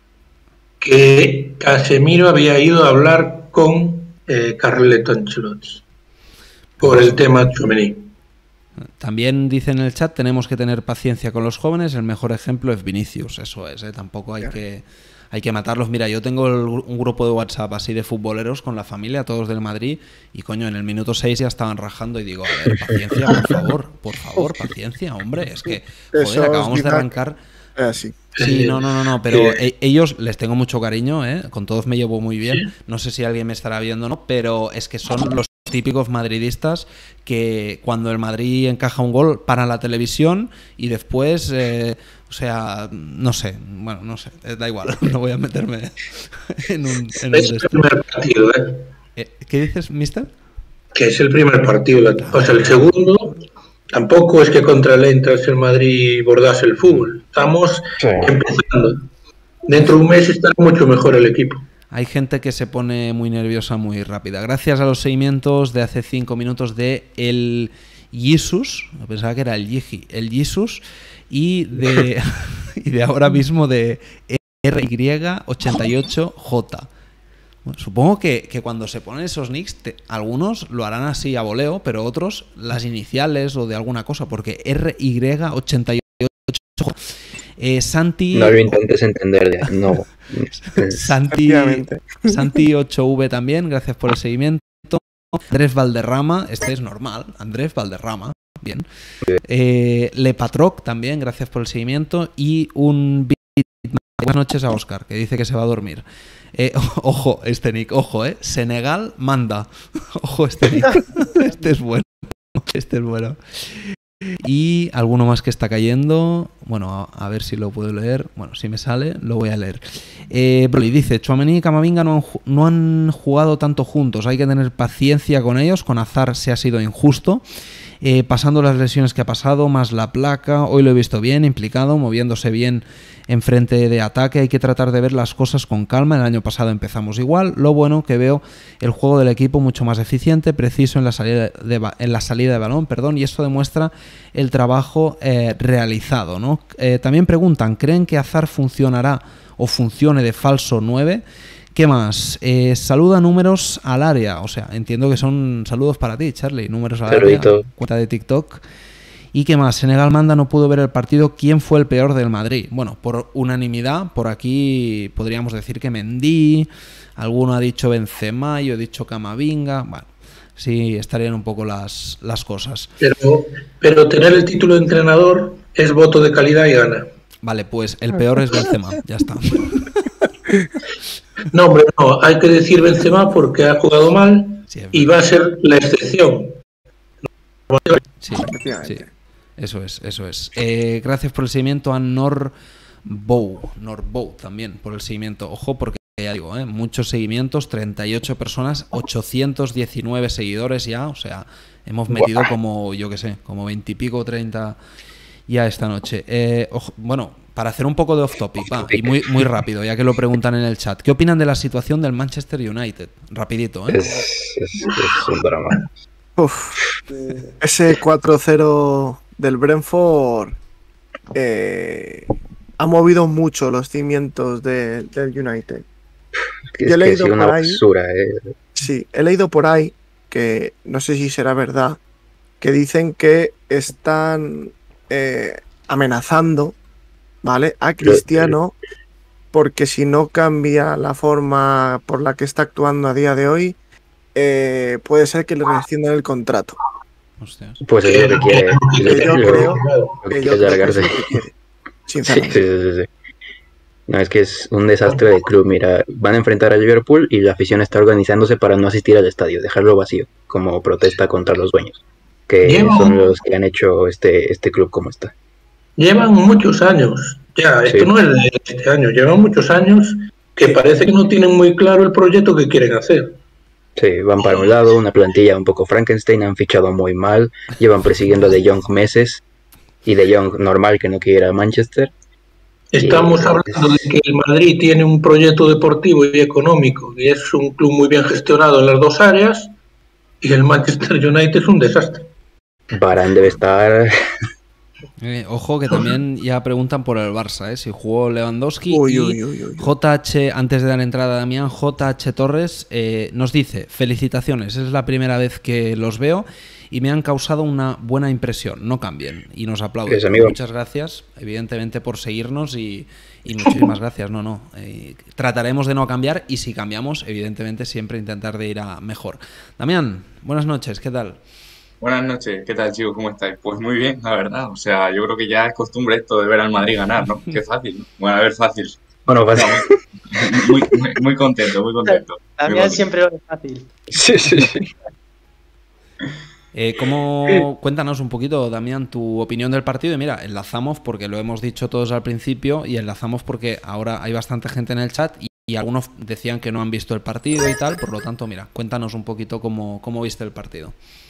que Casemiro había ido a hablar con eh, Carleto Ancelotti por el tema Tchouaméni. También dice en el chat, tenemos que tener paciencia con los jóvenes, el mejor ejemplo es Vinicius, eso es, ¿eh? Tampoco hay que, hay que matarlos. Mira, yo tengo el, un grupo de WhatsApp así de futboleros con la familia, todos del Madrid, y coño, en el minuto seis ya estaban rajando y digo, a ver, paciencia, por favor, por favor, paciencia, hombre, es que, joder, Eso acabamos es de vida- arrancar... Así. Sí, no, no, no, no, pero Eh, e- ellos les tengo mucho cariño, ¿eh? Con todos me llevo muy bien. Sí. No sé si alguien me estará viendo o no, pero es que son los típicos madridistas que cuando el Madrid encaja un gol paran la televisión y después, eh, o sea, no sé, bueno, no sé, eh, da igual, no voy a meterme en un... En un Es el de esto. primer partido, ¿eh? Eh, ¿Qué dices, mister? Que es el primer partido. O sea, el segundo tampoco es que contra el Eintracht el Madrid bordase el fútbol. Estamos Sí. empezando. Dentro de un mes estará mucho mejor el equipo. Hay gente que se pone muy nerviosa muy rápida. Gracias a los seguimientos de hace cinco minutos de el Jesus, pensaba que era el Yiji, el Jesus, y de, y de ahora mismo de R Y ochenta y ocho J. Bueno, supongo que, que cuando se ponen esos nicks, te- algunos lo harán así a voleo, pero otros las iniciales o de alguna cosa, porque R Y ochenta y ocho eh, Santi... No lo intentes entender ya. No. Santi, Efectivamente. Santi ocho V también, gracias por el seguimiento. Andrés Valderrama, este es normal, Andrés Valderrama, bien. Eh, Le Patroc también, gracias por el seguimiento. Y un bit- buenas noches a Óscar, que dice que se va a dormir. Eh, ojo, este nick, ojo, eh. Senegal manda. Ojo, este nick. Este es bueno. Este es bueno. Y alguno más que está cayendo. Bueno, a, a ver si lo puedo leer. Bueno, si me sale, lo voy a leer. Eh, Broly dice, Tchouaméni y Camavinga no han, ju- no han jugado tanto juntos. Hay que tener paciencia con ellos. Con Hazard se ha sido injusto. Eh, pasando las lesiones que ha pasado, más la placa. Hoy lo he visto bien, implicado, moviéndose bien en frente de ataque. Hay que tratar de ver las cosas con calma. El año pasado empezamos igual. Lo bueno que veo el juego del equipo mucho más eficiente, preciso en la salida de, ba- en la salida de balón, perdón, y esto demuestra el trabajo eh, realizado, ¿no? Eh, también preguntan, ¿creen que Hazard funcionará o funcione de falso nueve? ¿Qué más? Eh, saluda números al área. O sea, entiendo que son saludos para ti, Charlie. Números al Saludito. área. Cuenta de TikTok. ¿Y qué más? Senegal manda, no pudo ver el partido. ¿Quién fue el peor del Madrid? Bueno, por unanimidad, por aquí podríamos decir que Mendy. Alguno ha dicho Benzema, yo he dicho Camavinga. Bueno, sí, estarían un poco las, las cosas. Pero, pero tener el título de entrenador es voto de calidad y gana. Vale, pues el peor es Benzema. Ya está. No, hombre, no. Hay que decir Benzema porque ha jugado mal Sí, es y va a ser la excepción. Sí, sí. Eso es, eso es. Eh, gracias por el seguimiento a Norbow, Norbow también por el seguimiento. Ojo, porque ya digo, ¿eh? muchos seguimientos, treinta y ocho personas, ochocientos diecinueve seguidores ya, o sea, hemos metido como, yo qué sé, como veinte y pico, treinta ya esta noche. Eh, ojo, bueno, para hacer un poco de off topic, va, y muy, muy rápido, ya que lo preguntan en el chat, ¿qué opinan de la situación del Manchester United? Rapidito, ¿eh? Es, es, es un drama. Uf, ese cuatro cero del Brentford eh, ha movido mucho los cimientos de, del United. Es Yo he que leído sí, una por ahí, basura, eh. sí, he leído por ahí que no sé si será verdad, que dicen que están eh, amenazando, ¿vale?, a Cristiano, porque si no cambia la forma por la que está actuando a día de hoy, eh, puede ser que le rescindan el contrato. Hostias. Pues es lo que quiere. Que yo lo- creo lo que que quiere yo es creo que es largarse. lo que quiere, Sí, sí, sinceramente. sí, sí, sí. No, es que es un desastre de club. Mira, van a enfrentar a Liverpool y la afición está organizándose para no asistir al estadio, dejarlo vacío, como protesta contra los dueños, que Lleva son un- los que han hecho este, este club como está. Llevan muchos años, ya, esto Sí. no es de este año, llevan muchos años que parece que no tienen muy claro el proyecto que quieren hacer. Sí, van para un lado, una plantilla un poco Frankenstein, han fichado muy mal, llevan persiguiendo a De Jong meses, y De Jong normal que no quiere ir a Manchester. Estamos Y- hablando de que el Madrid tiene un proyecto deportivo y económico y es un club muy bien gestionado en las dos áreas y el Manchester United es un desastre. Varane debe estar... Eh, ojo que también ya preguntan por el Barça, ¿eh? Si jugó Lewandowski. Uy, y uy, uy, uy. J H, antes de dar entrada a Damián, J H Torres eh, nos dice: felicitaciones, es la primera vez que los veo y me han causado una buena impresión, no cambien. Y nos aplauden. Pues, amigo. Muchas gracias, evidentemente, por seguirnos y, y muchísimas gracias. No, no. Eh, trataremos de no cambiar y si cambiamos, evidentemente, siempre intentar de ir a mejor. Damián, buenas noches, ¿qué tal? Buenas noches, ¿qué tal, chicos? ¿Cómo estáis? Pues muy bien, la verdad. O sea, yo creo que ya es costumbre esto de ver al Madrid ganar, ¿no? Qué fácil, ¿no? Bueno, a ver, fácil. Bueno, fácil. No, muy, muy, muy contento, muy contento. Muy También contento. siempre lo es fácil. Sí, sí, sí. Eh, ¿cómo, cuéntanos un poquito, Damián, tu opinión del partido. Y mira, enlazamos porque lo hemos dicho todos al principio y enlazamos porque ahora hay bastante gente en el chat y, y algunos decían que no han visto el partido y tal. Por lo tanto, mira, cuéntanos un poquito cómo, cómo viste el partido.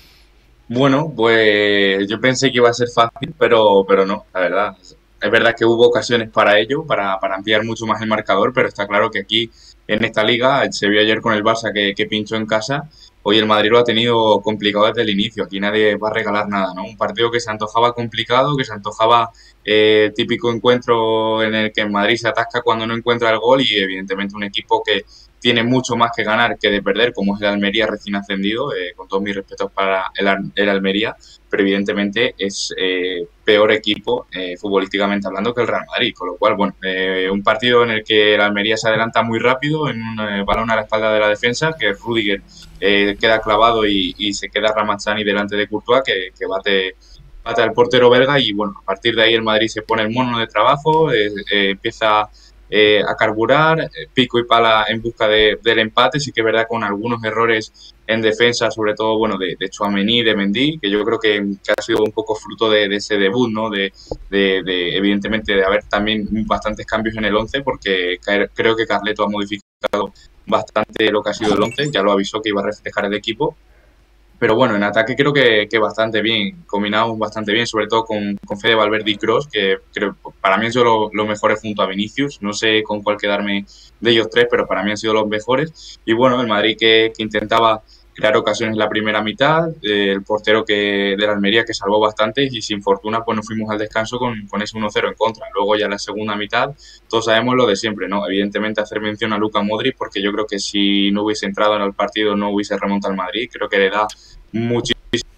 Bueno, pues yo pensé que iba a ser fácil, pero, pero no, la verdad. Es verdad que hubo ocasiones para ello, para, para ampliar mucho más el marcador, pero está claro que aquí, en esta liga, se vio ayer con el Barça que, que pinchó en casa. Hoy el Madrid lo ha tenido complicado desde el inicio. Aquí nadie va a regalar nada, ¿no? Un partido que se antojaba complicado, que se antojaba eh, típico encuentro en el que el Madrid se atasca cuando no encuentra el gol y evidentemente un equipo que tiene mucho más que ganar que de perder, como es el Almería recién ascendido, eh, con todos mis respetos para el, el Almería, pero evidentemente es eh, peor equipo eh, futbolísticamente hablando que el Real Madrid, con lo cual, bueno, eh, un partido en el que el Almería se adelanta muy rápido en un eh, balón a la espalda de la defensa, que Rüdiger eh, queda clavado y, y se queda Ramazzani delante de Courtois, que, que bate, bate al portero belga y, bueno, a partir de ahí el Madrid se pone el mono de trabajo, eh, eh, empieza... Eh, a carburar, eh, pico y pala en busca de, del empate, sí que es verdad con algunos errores en defensa, sobre todo bueno de, de Tchouaméni, de Mendy, que yo creo que, que ha sido un poco fruto de, de ese debut, ¿no? De, de, de evidentemente de haber también bastantes cambios en el once, porque creo que Carleto ha modificado bastante lo que ha sido el once, ya lo avisó que iba a reflejar el equipo. Pero bueno, en ataque creo que, que bastante bien, combinamos bastante bien, sobre todo con, con Fede Valverde y Kroos, que creo para mí han sido los lo mejores junto a Vinicius. No sé con cuál quedarme de ellos tres, pero para mí han sido los mejores. Y bueno, el Madrid que, que intentaba crear ocasiones en la primera mitad, eh, el portero que de la Almería que salvó bastante y sin fortuna pues nos fuimos al descanso con, con ese uno cero en contra. Luego ya en la segunda mitad todos sabemos lo de siempre, ¿no? Evidentemente hacer mención a Luka Modric porque yo creo que si no hubiese entrado en el partido no hubiese remontado al Madrid. Creo que le da muchísimo,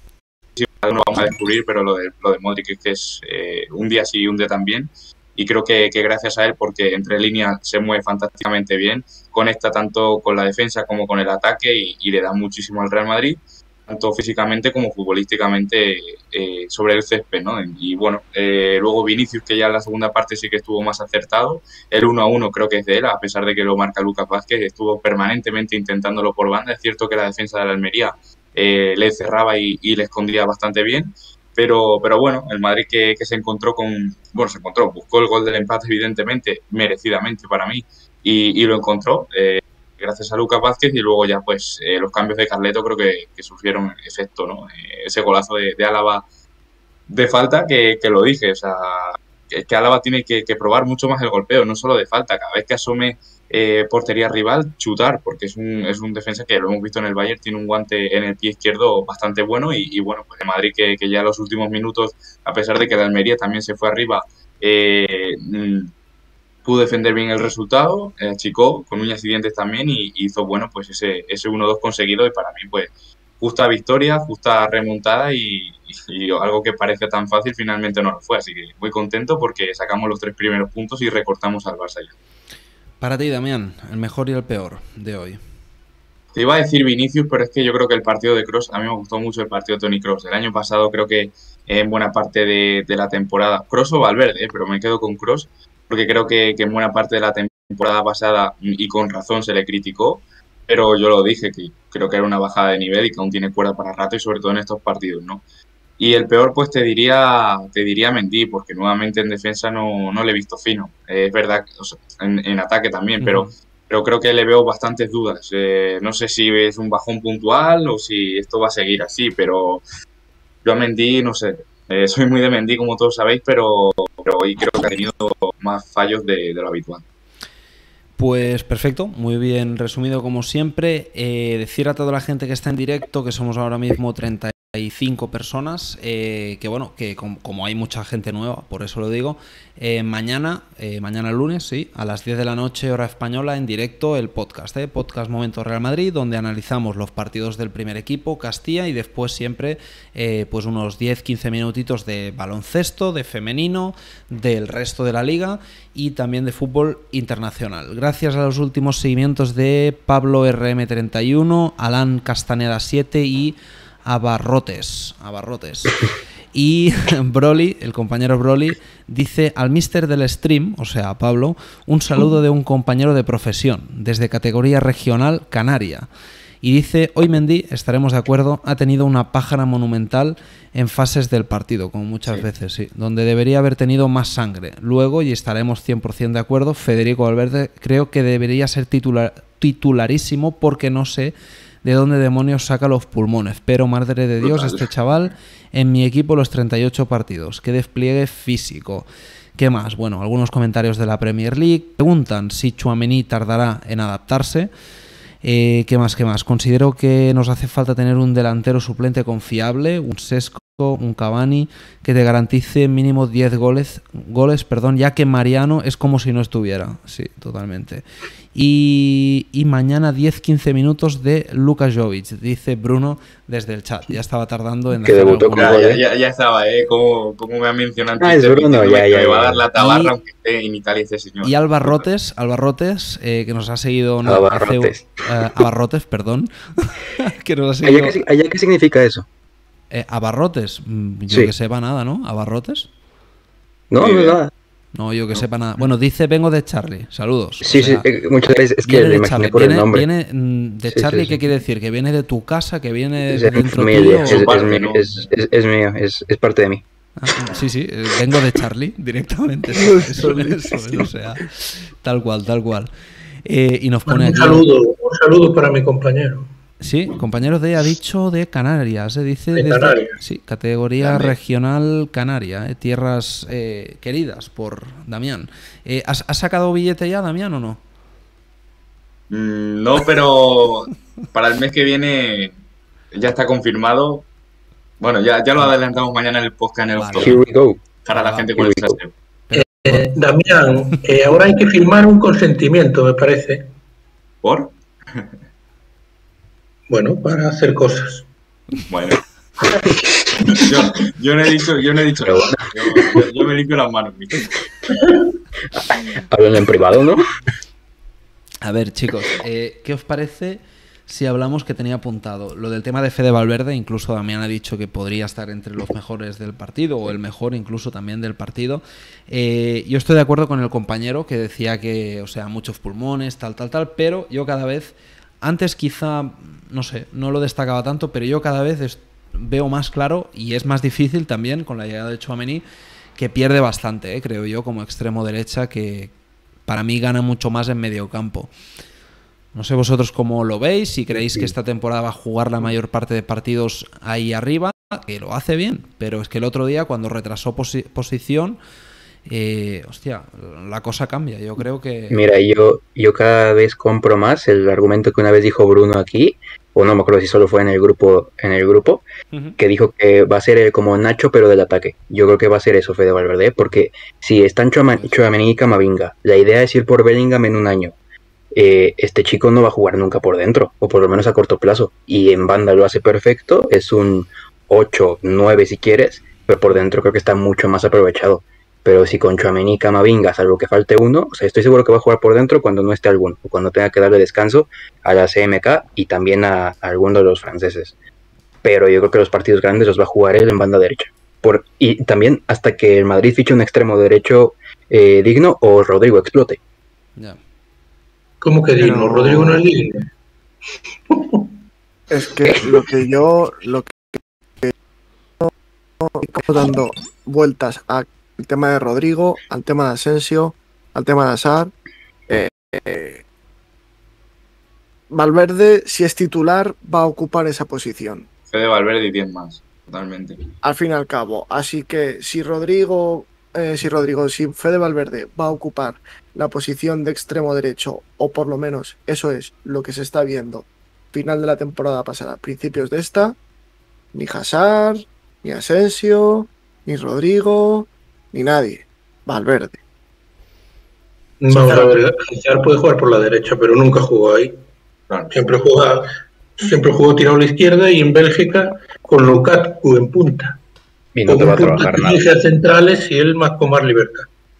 no vamos a descubrir, pero lo de, lo de Modric es que es eh, un día sí y un día también. Y creo que, que gracias a él, porque entre líneas se mueve fantásticamente bien, conecta tanto con la defensa como con el ataque y, y le da muchísimo al Real Madrid, tanto físicamente como futbolísticamente eh, sobre el césped, ¿no? Y bueno, eh, luego Vinicius, que ya en la segunda parte sí que estuvo más acertado, el uno a uno creo que es de él, a pesar de que lo marca Lucas Vázquez, estuvo permanentemente intentándolo por banda. Es cierto que la defensa de la Almería eh, le cerraba y, y le escondía bastante bien. Pero, pero bueno, el Madrid que, que se encontró con... Bueno, se encontró, buscó el gol del empate, evidentemente, merecidamente para mí, y, y lo encontró eh, gracias a Lucas Vázquez, y luego ya pues eh, los cambios de Carleto creo que, que surgieron efecto, ¿no? Eh, ese golazo de, de Álava de falta que, que lo dije, o sea, que, que Álava tiene que, que probar mucho más el golpeo, no solo de falta, cada vez que asome eh, portería rival, chutar, porque es un, es un defensa que lo hemos visto en el Bayern, tiene un guante en el pie izquierdo bastante bueno, y, y bueno, pues el Madrid que, que ya en los últimos minutos, a pesar de que el Almería también se fue arriba, eh, pudo defender bien el resultado, eh, achicó con uñas y dientes también, y, y hizo bueno pues ese, ese uno dos conseguido, y para mí pues justa victoria, justa remontada, y, y, y algo que parece tan fácil finalmente no lo fue, así que muy contento porque sacamos los tres primeros puntos y recortamos al Barça ya. Para ti, Damián, el mejor y el peor de hoy. Te iba a decir Vinicius, pero es que yo creo que el partido de Kroos, a mí me gustó mucho el partido de Toni Kroos. El año pasado creo que en buena parte de, de la temporada, Kroos o Valverde, eh, pero me quedo con Kroos, porque creo que, que en buena parte de la temporada pasada, y con razón, se le criticó, pero yo lo dije, que creo que era una bajada de nivel y que aún tiene cuerda para rato, y sobre todo en estos partidos, ¿no? Y el peor, pues te diría te diría Mendy, porque nuevamente en defensa no, no le he visto fino. Eh, es verdad, o sea, en, en ataque también, uh-huh. pero, pero creo que le veo bastantes dudas. Eh, no sé si es un bajón puntual o si esto va a seguir así, pero yo a Mendy, no sé, eh, soy muy de Mendy, como todos sabéis, pero, pero hoy creo que ha tenido más fallos de, de lo habitual. Pues perfecto, muy bien resumido como siempre. Eh, decir a toda la gente que está en directo que somos ahora mismo treinta y cinco personas, eh, que bueno, que com como hay mucha gente nueva, por eso lo digo, eh, mañana, eh, mañana lunes, sí, a las diez de la noche hora española, en directo el podcast, eh, Podcast Momento Real Madrid, donde analizamos los partidos del primer equipo, Castilla, y después siempre eh, pues unos diez quince minutitos de baloncesto, de femenino, del resto de la liga y también de fútbol internacional. Gracias a los últimos seguimientos de Pablo R M treinta y uno, Alan Castaneda siete y Abarrotes, Abarrotes. Y Broly, el compañero Broly, dice al mister del stream, o sea, a Pablo, un saludo de un compañero de profesión, desde categoría regional Canaria. Y dice, hoy Mendy, estaremos de acuerdo, ha tenido una pájara monumental en fases del partido, como muchas sí. veces, sí, donde debería haber tenido más sangre. Luego, y estaremos cien por ciento de acuerdo, Federico Valverde creo que debería ser titular, titularísimo, porque no sé de dónde demonios saca los pulmones, pero madre de Dios, este chaval en mi equipo los treinta y ocho partidos, qué despliegue físico. ¿Qué más? Bueno, algunos comentarios de la Premier League. Preguntan si Tchouaméni tardará en adaptarse. Eh, ¿Qué más? ¿Qué más? Considero que nos hace falta tener un delantero suplente confiable, un Sesco, un Cavani, que te garantice mínimo diez goles, goles, perdón, ya que Mariano es como si no estuviera. Sí, totalmente. Y, y mañana diez quince minutos de Luka Jovic, dice Bruno desde el chat. Ya estaba tardando en... Que debutó con ya, ya, ya, ya estaba, ¿eh? Como, como me ha mencionado ah, es Bruno, ya, ya, me va a dar la tabarra y, aunque esté en Italia ese señor. Y Albarrotes, Albarrotes eh, que nos ha seguido... No, Albarrotes. Hace, uh, Abarrotes, perdón. que nos ha seguido... ¿Allá qué, allá qué significa eso? Eh, Abarrotes, yo sí. que sepa nada, ¿no? Abarrotes. No, no, nada. No, yo que no. sepa nada. Bueno, dice, vengo de Charlie, saludos. Sí, o sea, sí, muchas veces es que lo imaginé por viene, el nombre. Viene de sí, Charlie, sí, sí. ¿Qué quiere decir? ¿Que viene de tu casa? ¿Que viene de dentro familia, tuyo? Es, es, parte, ¿no? es, es, es mío, es, es parte de mí. Ah, sí, sí, vengo de Charlie directamente. Eso, eso, eso, eso, o sea, tal cual, tal cual. Eh, y nos pone un aquí... saludo, un saludo para mi compañero. Sí, compañeros de, ha dicho de Canarias, se eh, dice de desde, Canarias. Sí, categoría También. regional canaria, eh, tierras eh, queridas por Damián. Eh, ¿has, ¿Has sacado billete ya, Damián, o no? Mm, no, pero para el mes que viene ya está confirmado. Bueno, ya, ya lo adelantamos mañana en el podcast en el vale. Here we go. Para la ah, gente con el saseo. Eh, Damián, eh, ahora hay que firmar un consentimiento, me parece. ¿Por? Bueno, para hacer cosas. Bueno. yo, yo no he dicho, yo no he dicho nada. Yo, yo, yo me limpio las manos. Hablan en privado, ¿no? A ver, chicos, eh, ¿qué os parece si hablamos, que tenía apuntado lo del tema de Fede Valverde? Incluso Damián ha dicho que podría estar entre los mejores del partido, o el mejor incluso también del partido. Eh, yo estoy de acuerdo con el compañero que decía que, o sea, muchos pulmones, tal, tal, tal, pero yo cada vez antes quizá, no sé, no lo destacaba tanto, pero yo cada vez es, veo más claro, y es más difícil también con la llegada de Tchouaméni, que pierde bastante, ¿eh? Creo yo, como extremo derecha, que para mí gana mucho más en medio campo. No sé vosotros cómo lo veis, si creéis sí. que esta temporada va a jugar la mayor parte de partidos ahí arriba, que lo hace bien, pero es que el otro día cuando retrasó posi- posición, eh, hostia, la cosa cambia, yo creo que... Mira, yo, yo cada vez compro más el argumento que una vez dijo Bruno aquí, o no me acuerdo si solo fue en el grupo, en el grupo, uh-huh. que dijo que va a ser el, como Nacho pero del ataque. Yo creo que va a ser eso, Fede Valverde, porque si están Tchouaméni y Camavinga, la idea es ir por Bellingham en un año. Eh, este chico no va a jugar nunca por dentro, o por lo menos a corto plazo, y en banda lo hace perfecto, es un ocho, nueve si quieres, pero por dentro creo que está mucho más aprovechado. Pero si con Tchouaméni y Camavinga, salvo que falte uno, o sea, estoy seguro que va a jugar por dentro cuando no esté alguno, o cuando tenga que darle descanso a la C M K y también a, a alguno de los franceses. Pero yo creo que los partidos grandes los va a jugar él en banda derecha. Por, y también hasta que el Madrid fiche un extremo derecho eh, digno o Rodrigo explote. Yeah. ¿Cómo que digno? Pero... Rodrigo no es digno. Es que lo que yo lo que estoy dando vueltas al tema de Rodrigo, al tema de Asensio, al tema de Hazard. Eh, eh, Valverde, si es titular, va a ocupar esa posición. Fede Valverde y diez más, totalmente. Al fin y al cabo. Así que si Rodrigo, eh, si Rodrigo, si Fede Valverde va a ocupar la posición de extremo derecho, o por lo menos eso es lo que se está viendo final de la temporada pasada, principios de esta, ni Hazard, ni Asensio, ni Rodrigo, ni nadie. Valverde. Vamos a ver, Hazard puede jugar por la derecha, pero nunca jugó ahí. Siempre juega, siempre jugó tirado a la izquierda y en Bélgica con Lukaku en punta. Y no te va a trabajar nada. Y centrales y él más con más libertad.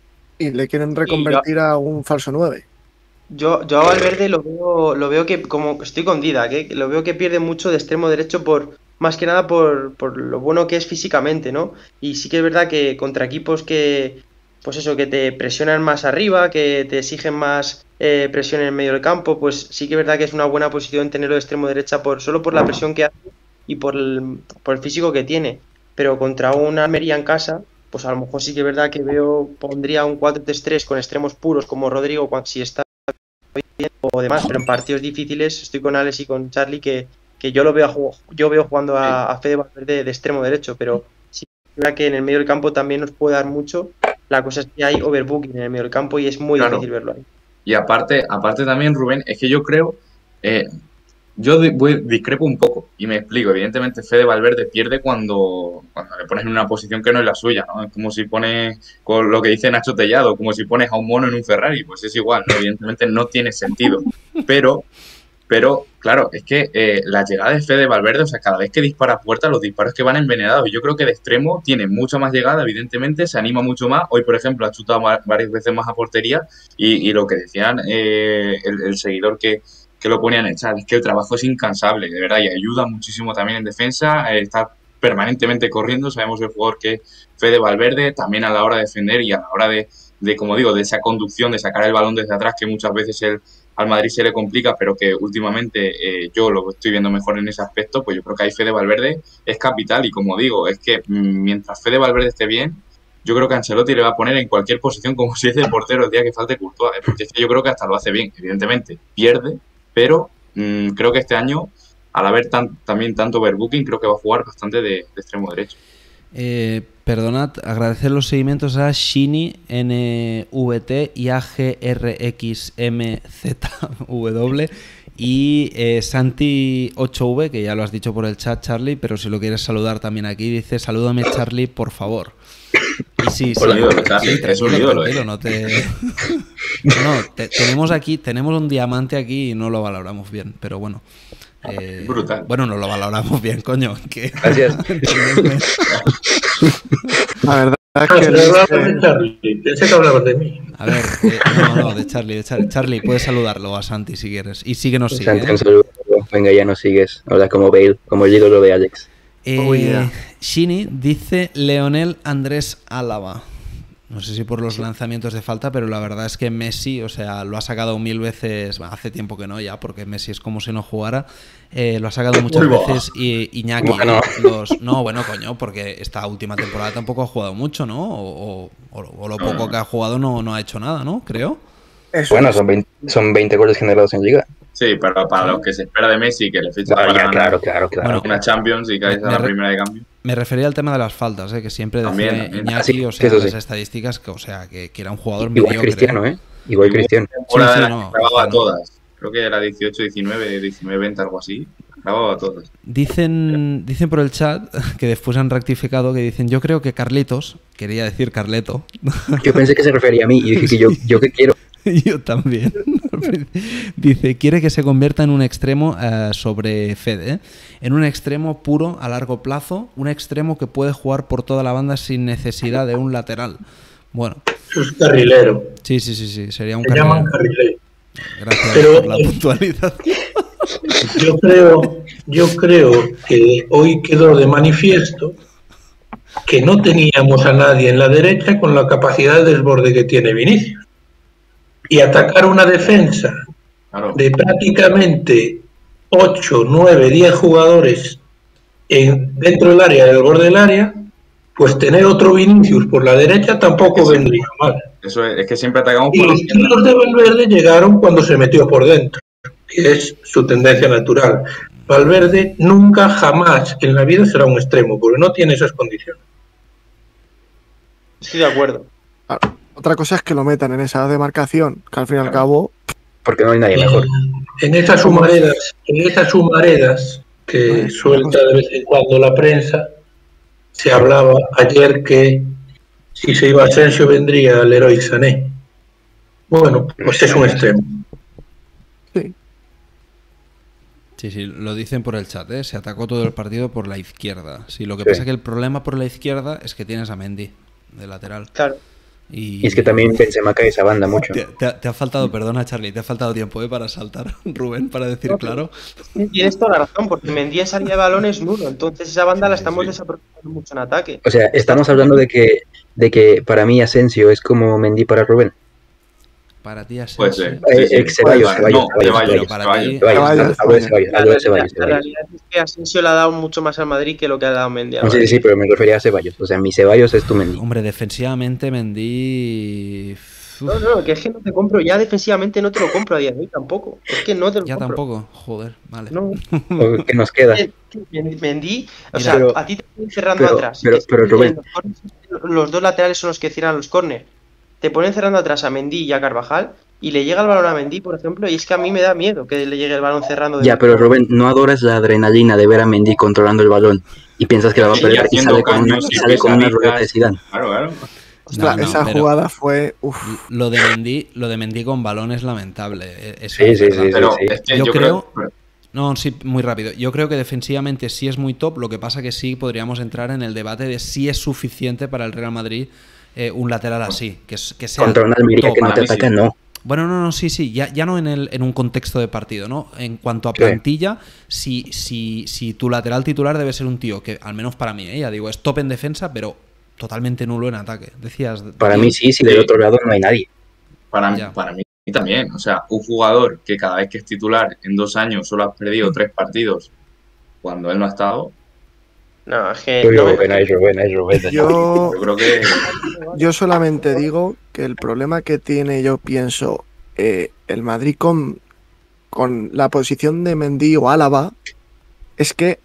Y le quieren reconvertir yo, a un falso nueve. Yo, yo a Valverde lo veo, lo veo que, como estoy con Didac, ¿eh? Lo veo que pierde mucho de extremo derecho por, más que nada por, por lo bueno que es físicamente, ¿no? Y sí que es verdad que contra equipos que, pues eso, que te presionan más arriba, que te exigen más eh, presión en el medio del campo, pues sí que es verdad que es una buena posición tenerlo de extremo derecha por, solo por la presión que hace y por el, por el físico que tiene. Pero contra una Almería en casa, pues a lo mejor sí que es verdad que veo, pondría un cuatro tres tres con extremos puros como Rodrigo, si está bien o demás, pero en partidos difíciles estoy con Alex y con Charlie que, que yo lo veo yo veo jugando a, a Fede Valverde de extremo derecho, pero sí que es verdad que en el medio del campo también nos puede dar mucho. La cosa es que hay overbooking en el medio del campo y es muy claro. difícil verlo ahí. Y aparte, aparte también, Rubén, es que yo creo, eh, yo discrepo un poco y me explico. Evidentemente, Fede Valverde pierde cuando, cuando le pones en una posición que no es la suya, ¿no? Es como si pones, con lo que dice Nacho Tellado, como si pones a un mono en un Ferrari, pues es igual, ¿no? Evidentemente no tiene sentido. Pero, pero claro, es que eh, la llegada de Fede Valverde, o sea, cada vez que dispara puerta, los disparos que van envenenados. Y yo creo que de extremo tiene mucha más llegada, evidentemente, se anima mucho más. Hoy, por ejemplo, ha chutado varias veces más a portería y, y lo que decían eh, el, el seguidor que que lo ponían en el chat, es que el trabajo es incansable, de verdad, y ayuda muchísimo también en defensa, eh, está permanentemente corriendo, sabemos el jugador que es Fede Valverde, también a la hora de defender y a la hora de, de, como digo, de esa conducción, de sacar el balón desde atrás, que muchas veces el, al Madrid se le complica, pero que últimamente eh, yo lo estoy viendo mejor en ese aspecto, pues yo creo que ahí Fede Valverde es capital, y como digo, es que mientras Fede Valverde esté bien, yo creo que Ancelotti le va a poner en cualquier posición como si es el portero el día que falte Courtois, porque es que yo creo que hasta lo hace bien, evidentemente, pierde, pero mmm, creo que este año, al haber tan, también tanto overbooking, creo que va a jugar bastante de, de extremo derecho. Eh, perdonad, agradecer los seguimientos a Shini, N V T y A G R X M Z W y eh, Santi ocho V, que ya lo has dicho por el chat, Charlie, pero si lo quieres saludar también aquí, dice, salúdame, Charlie, por favor. Y sí, sí, Hola, ídolo, Charlie, es un ídolo, eh. no te... no, te, tenemos aquí, tenemos un diamante aquí y no lo valoramos bien, pero bueno. Eh, Brutal. Bueno, no lo valoramos bien, coño. Que... Gracias. La verdad es Ah, que... pero hablabas de Charlie, pensé que hablabas de mí. A ver, eh, no, no, de Charlie, de Charlie. Charlie, puedes saludarlo a Santi si quieres. Y síguenos, sigue, Santi, ¿eh? un saludo. Venga, ya nos sigues. Habla como Bale, como el ídolo de Alex. Eh, Oh, yeah. Shini dice Leonel Andrés Álava. No sé si por los lanzamientos de falta, pero la verdad es que Messi, o sea, lo ha sacado mil veces, hace tiempo que no ya, porque Messi es como si no jugara, eh, lo ha sacado muchas Uy, veces y Iñaki. Bueno. Los, no, bueno, coño, porque esta última temporada tampoco ha jugado mucho, ¿no? O, o, o lo poco que ha jugado no, no ha hecho nada, ¿no? Creo. Eso Bueno, es. son veinte, son veinte goles generados en Liga. Sí, pero para lo que se espera de Messi, que le ficha Bueno, para ya, ganar claro, claro, claro. Bueno, una Champions y caes me a la re- primera de cambio. Me refería al tema de las faltas, ¿eh? Que siempre decía También, también. Iñaki, Ah, sí, o sea, eso las sí. estadísticas, que, o sea, que, que era un jugador Igual mediocre. Cristiano, ¿eh? Igual Cristiano. Temporada Sí, sí, de la no, que grababa Cristiano. todas. Creo que era dieciocho, diecinueve, diecinueve, veinte, algo así. Grababa todas. Dicen, dicen por el chat que después han rectificado que dicen, yo creo que Carlitos, quería decir Carleto, Yo pensé que se refería a mí y dije que yo, yo qué quiero. yo también, dice, quiere que se convierta en un extremo eh, sobre Fede, ¿eh? En un extremo puro a largo plazo, un extremo que puede jugar por toda la banda sin necesidad de un lateral. Bueno, Eso es carrilero. sí, sí, sí, sí, sería un Se llaman carrilero. carrilero. Gracias Pero- por la puntualización. Yo creo, yo creo que hoy quedó de manifiesto que no teníamos a nadie en la derecha con la capacidad de desborde que tiene Vinicius. Y atacar una defensa Claro. de prácticamente ocho, nueve, diez jugadores en, dentro del área, del borde del área, pues tener otro Vinicius por la derecha tampoco Sí. vendría mal. Eso es, es que siempre atacamos Y por la los izquierda. tiros de Valverde llegaron cuando se metió por dentro, que es su tendencia natural. Valverde nunca, jamás en la vida será un extremo, porque no tiene esas condiciones. Estoy de acuerdo. Claro. Otra cosa es que lo metan en esa demarcación, que al fin y al Claro. cabo, Porque no hay nadie mejor. En esas humaredas, en esas humaredas que Vale, suelta de vez en cuando la prensa, se hablaba ayer que si se iba Asensio vendría el Leroy Sané. Bueno, pues es un extremo. sí. Sí, sí, lo dicen por el chat, ¿eh? Se atacó todo el partido por la izquierda. Sí, lo que Sí. pasa es que el problema por la izquierda es que tienes a Mendy de lateral. Claro. Y, Y es que también Benzema cae esa banda mucho. Te, te ha- te ha faltado, perdona Charlie, te ha faltado tiempo, ¿eh? Para saltar, Rubén, para decir No, claro. Tienes toda la razón, porque Mendy en salida de balón es nulo, entonces esa banda Sí, la sí, estamos sí. desaprovechando mucho en ataque. O sea, estamos hablando de que, de que para mí Asensio es como Mendy para Rubén. Para ti Asensio. Puede ser. Eh, Sí, eh, sí. Ceballos, Vale, Ceballos, no, Ceballos, Ceballos, Pero para Ceballos. ti- Ceballos, Ceballos, hablo de Ceballos, La, hablo de la- Ceballos, la Ceballos. realidad es que Asensio le ha dado mucho más al Madrid que lo que ha dado Mendy al No, sí, sí, Madrid. sí, pero me refería a Ceballos. O sea, mi Ceballos es tu Mendy. Hombre, defensivamente Mendy... Uf, No, no, que es que no te compro, ya defensivamente no te lo compro a día de hoy tampoco. Es que no te lo ya compro. tampoco, joder, vale. No. ¿Qué nos queda? Eh, Mendy, o Mira, sea, pero- a ti te ponen cerrando pero- atrás. pero- que es- pero, Rubén. los corners, los dos laterales son los que cierran los corners. Te ponen cerrando atrás a Mendy y a Carvajal y le llega el balón a Mendy, por ejemplo, y es que a mí me da miedo que le llegue el balón cerrando. Ya, dentro. pero Rubén, no adoras la adrenalina de ver a Mendy controlando el balón y piensas que la va a Y perder y haciendo sale con una, caños y sale con una pesadizas. ruleta de Zidane. Claro, claro. Ostras, No, no, esa pero- jugada fue. Uf. Lo de Mendy, lo de Mendy con balón es lamentable. eh, Eso Sí, es sí, verdad. sí, Pero sí. es que Yo yo, creo- creo... No, sí, muy rápido. Yo creo que defensivamente sí es muy top, lo que pasa que sí podríamos entrar en el debate de si es suficiente para el Real Madrid eh, un lateral así, que, es- que sea Contra una Almería top. que no te para mí sí. ataca, no. Bueno, no, no, sí, sí, ya, ya no en, el, en un contexto de partido, ¿no? En cuanto a Sí. plantilla, si, si, si tu lateral titular debe ser un tío que, al menos para mí, ¿eh? Ya digo, es top en defensa, pero totalmente nulo en ataque. Decías... Para mí sí, si del Sí. otro lado no hay nadie. Para, Ya. para mí también. O sea, un jugador que cada vez que es titular en dos años solo ha perdido tres partidos cuando él no ha estado, No, es que. Uy, no me- Rubén, ay, Rubén, ay, Rubén. Yo, yo creo que yo solamente digo que el problema que tiene, yo pienso, eh, el Madrid con, con la posición de Mendy o Álava, es que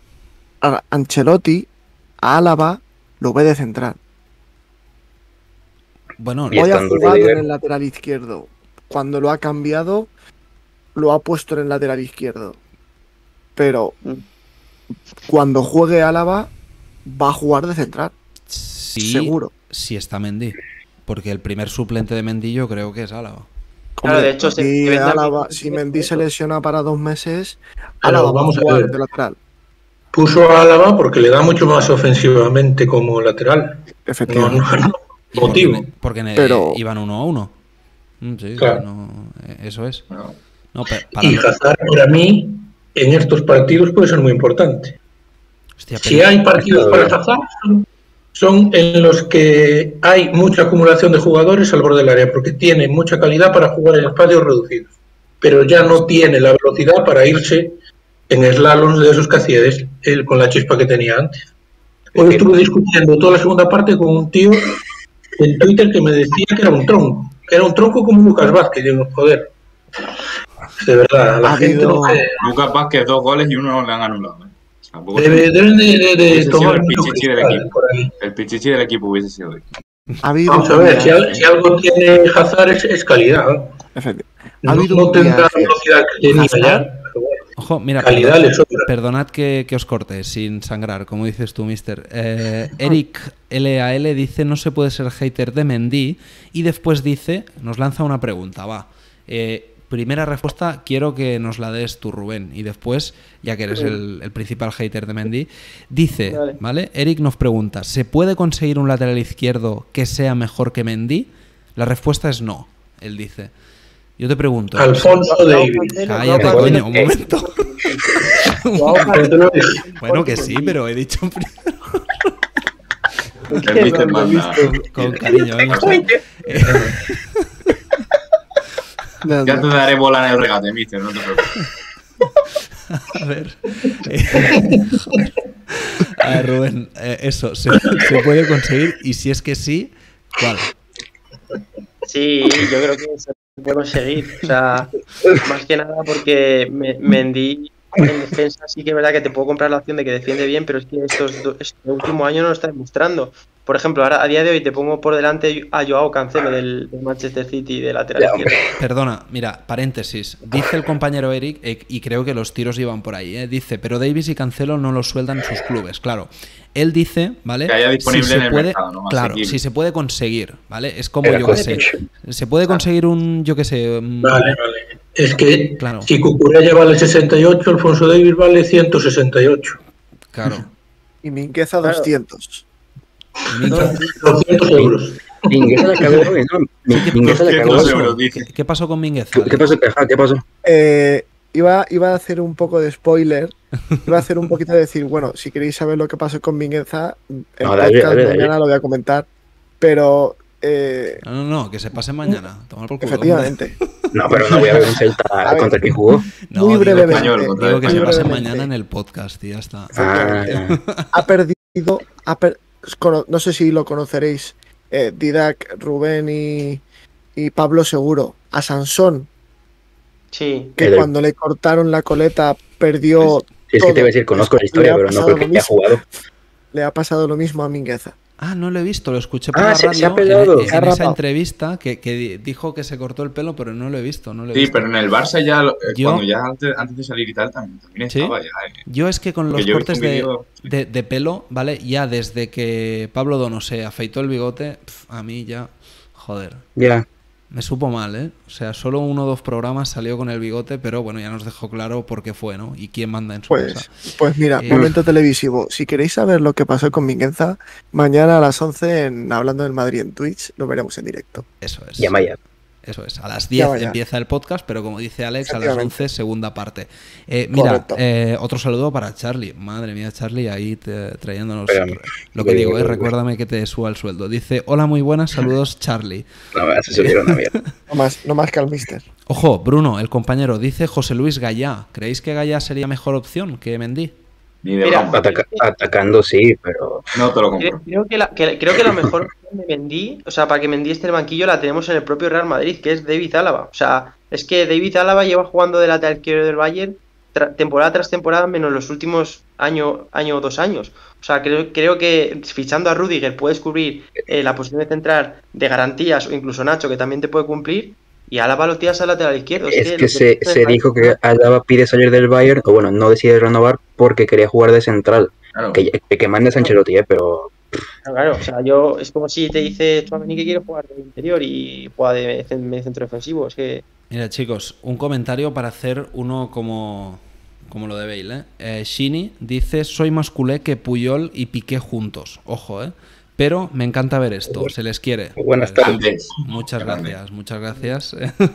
a Ancelotti, a Álava, lo ve de central. Bueno, Y Hoy ha estando jugado Rudiger. en el lateral izquierdo. Cuando lo ha cambiado, lo ha puesto en el lateral izquierdo. Pero Mm. cuando juegue Álava, va a jugar de central. sí, Seguro. sí está Mendy. Porque el primer suplente de Mendy yo creo que es Álava. Claro, Hombre, de hecho, se- si, se vende a Álava- mí- si Mendy se lesiona para dos meses, Pero Álava va vamos a a jugar ver. de lateral. Puso a Álava porque le da mucho más ofensivamente como lateral. No, Efectivamente. no, no. Y porque, Motivo. ne- porque ne- Pero- iban uno a uno. Mm, sí, sí, Claro. no, eh, eso es. bueno, No, pe- para Y lo- Hazard para mí en estos partidos puede ser muy importante. hostia, Si pero- hay partidos para Hazard, son son en los que hay mucha acumulación de jugadores al borde del área, porque tiene mucha calidad para jugar en espacios reducidos, pero ya no tiene la velocidad para irse en slaloms de esos que hacía él con la chispa que tenía antes. Hoy estuve discutiendo toda la segunda parte con un tío en Twitter que me decía que era un tronco, que era un tronco como Lucas Vázquez. Digo, joder, de verdad, la Ha gente habido- no cree. Lucas Vázquez, dos goles y uno le han anulado. ¿eh? Tampoco Debe- se- Deben de, de- de Hubiese sido tomar el mucho pichichi del cristal equipo. por ahí. El pichichi del equipo hubiese sido hoy. Ha habido Vamos a un ver, si, viaje, al- si algo tiene Hazard es, es calidad, ¿no? efectivamente. Ha No, habido no un tendrá la viaje. velocidad que tenía Hazard. ya, pero bueno, Ojo, mira, calidad perdón- le sobra. perdonad que, que os corte sin sangrar, como dices tú, mister. Eh, Eric L A L dice no se puede ser hater de Mendy y después dice, nos lanza una pregunta, va. Eh, primera respuesta, quiero que nos la des tú, Rubén, y después, ya que eres el, el principal hater de Mendy, dice, Vale. ¿vale? Eric nos pregunta, ¿se puede conseguir un lateral izquierdo que sea mejor que Mendy? La respuesta es no, él dice. Yo te pregunto. Alfonso Davis. Cállate, Joao coño, Cancelo. un momento. Yo te lo dije. Bueno, que sí, pero he dicho primero El mister manda. con cariño. Vamos a, eh, No, Ya no. te daré bola en el regate, mister, no te preocupes. a ver. eh, joder. A ver, Rubén, eh, eso, ¿se, se puede conseguir? Y si es que sí, ¿cuál? Sí, yo creo que se puede conseguir. O sea, más que nada porque me, Mendy en defensa sí que es verdad que te puedo comprar la opción de que defiende bien, pero es que estos do- este último año no lo está demostrando. Por ejemplo, ahora a día de hoy te pongo por delante a Joao Cancelo del, del Manchester City de lateral Ya, izquierdo. Perdona, mira, paréntesis. Dice el compañero Eric, eh, y creo que los tiros iban por ahí, eh, dice, pero Davis y Cancelo no los sueldan en sus clubes. Claro, él dice, ¿vale? Que haya disponible se en el puede, mercado, ¿no? Más claro, asequible. si se puede conseguir, ¿vale? Es como, Era yo que sé, Kostić. se puede conseguir un, yo que sé, un- Vale, vale. Es que Claro. si Cucurella vale sesenta y ocho, Alfonso Davis vale ciento sesenta y ocho. claro. Y Mingueza Claro. doscientos. doscientos euros. Mingueza la cagó, ¿no? Mi- Mingueza la cagó. doscientos euros, dice. ¿Qué, qué pasó con Mínguez? ¿Qué, qué pasó? Ajá, ¿Qué pasó? Eh, iba, iba a hacer un poco de spoiler. Iba a hacer un poquito de decir, bueno, si queréis saber lo que pasó con Mingueza, el No, dale, podcast dale, dale. mañana lo voy a comentar. Pero, eh, No, no, no, que se pase mañana. Tomar por culo. efectivamente, No, pero no voy a ver un Celta A ver. contra el que jugó. No, muy digo, brevemente. español, contra digo que el se muy pase brevemente, mañana en el podcast y ya está. Ah, ha perdido, ha per- cono- no sé si lo conoceréis, eh, Didac, Rubén y, y Pablo seguro, a Sansón, Sí, que El- cuando le cortaron la coleta perdió, sí, es que te todo. iba a decir, conozco la Le historia, ha pero no pasado creo lo que haya mismo. jugado. le ha pasado lo mismo a Mingueza. Ah, no lo he visto, lo escuché por Ah, la se- radio se ha en- pelado. en, Se ha esa rapado. entrevista que, que di- dijo que se cortó el pelo, pero no lo he visto. No lo he Sí, visto. pero en el Barça ya, lo- eh, Yo- cuando ya antes, antes de salir y tal, también, también ¿Sí? estaba ya. eh. Yo es que con Porque los yo he visto cortes un de, vídeo- de- de pelo, ¿vale? Ya desde que Pablo Dono se afeitó el bigote, pf, a mí ya, joder, Ya. me supo mal, ¿eh? O sea, solo uno o dos programas salió con el bigote, pero bueno, ya nos dejó claro por qué fue, ¿no? Y quién manda en su Pues, casa. pues mira, Eh, momento televisivo. Si queréis saber lo que pasó con Mingueza, mañana a las once en Hablando del Madrid en Twitch lo veremos en directo. Eso es. Llama ya. Eso es, a las diez vaya. empieza el podcast, pero como dice Alex, a las Efectivamente. once segunda parte. Eh, mira, Correcto. eh, otro saludo para Charlie. Madre mía, Charlie, ahí te- trayéndonos Pero, lo que eh, digo, eh, recuérdame que te suba el sueldo. Dice, hola, muy buenas, saludos, Charlie. No me vas a subir una mierda. No más, no más que al mister. Ojo, Bruno, el compañero, dice José Luis Gallá. ¿Creéis que Gallá sería mejor opción que Mendy? Ni de Mira, broma. Ataca- atacando sí, pero No te lo creo, compro. creo que la, que- creo que la mejor opción de Mendy, o sea, para que Mendy esté en el banquillo, la tenemos en el propio Real Madrid, que es David Álava. O sea, es que David Álava lleva jugando de lateral izquierdo del Bayern tra- temporada tras temporada, menos los últimos año, año o dos años. O sea, creo, creo que fichando a Rudiger puedes cubrir eh, la posición de central de garantías, o incluso Nacho, que también te puede cumplir, y Álava lo tiras al lateral izquierdo. es lo que se, tienes se en el dijo Madrid, que Alaba pide salir del Bayern, o bueno, no decide renovar porque quería jugar de central. Claro. Que, que, que mande a Ancelotti, eh, pero Claro, claro, o sea, yo es como si te dice Tchouaméni que quiere jugar de interior y juega de cen- medio centro defensivo, es que Mira, chicos, un comentario para hacer uno como, como lo de Bale, ¿eh? Eh, Shini dice, soy más culé que Puyol y Piqué juntos. Ojo, ¿eh? Pero me encanta ver esto, se les quiere. buenas Pues, tardes. Grandes. Muchas Grande. gracias, muchas gracias.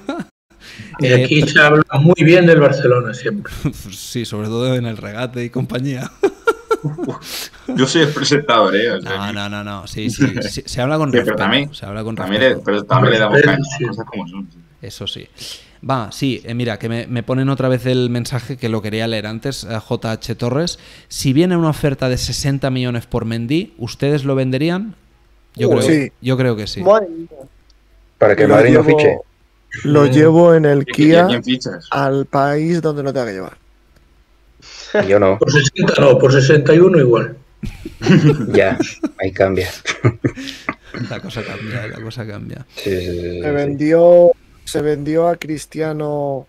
Y Eh, aquí se habla muy bien del Barcelona siempre. sí, sobre todo en el regate y compañía. Yo soy el presentador, ¿eh? O sea, No, no, no, no. Sí, sí, sí, se habla con Sí, pero respeto. también- se habla con también respeto. le, pero también le damos Respeto, caña, sí. cosas como son. sí. Eso sí. Va, sí, eh, mira, que me, me ponen otra vez el mensaje que lo quería leer antes, eh, J H Torres. Si viene una oferta de sesenta millones por Mendy, ¿ustedes lo venderían? Yo, Uy. creo, Sí. yo creo que sí. Madre mía. Para que el Lo Madrid no llevo- fiche. Lo No. llevo en el ¿Y a- y a Kia quién fichas? al país donde lo tenga que llevar. Yo no. Por sesenta no, por sesenta y uno igual. Ya, ahí cambia. La cosa cambia, la cosa cambia. Sí, sí, sí, sí, Se sí. vendió, se vendió a Cristiano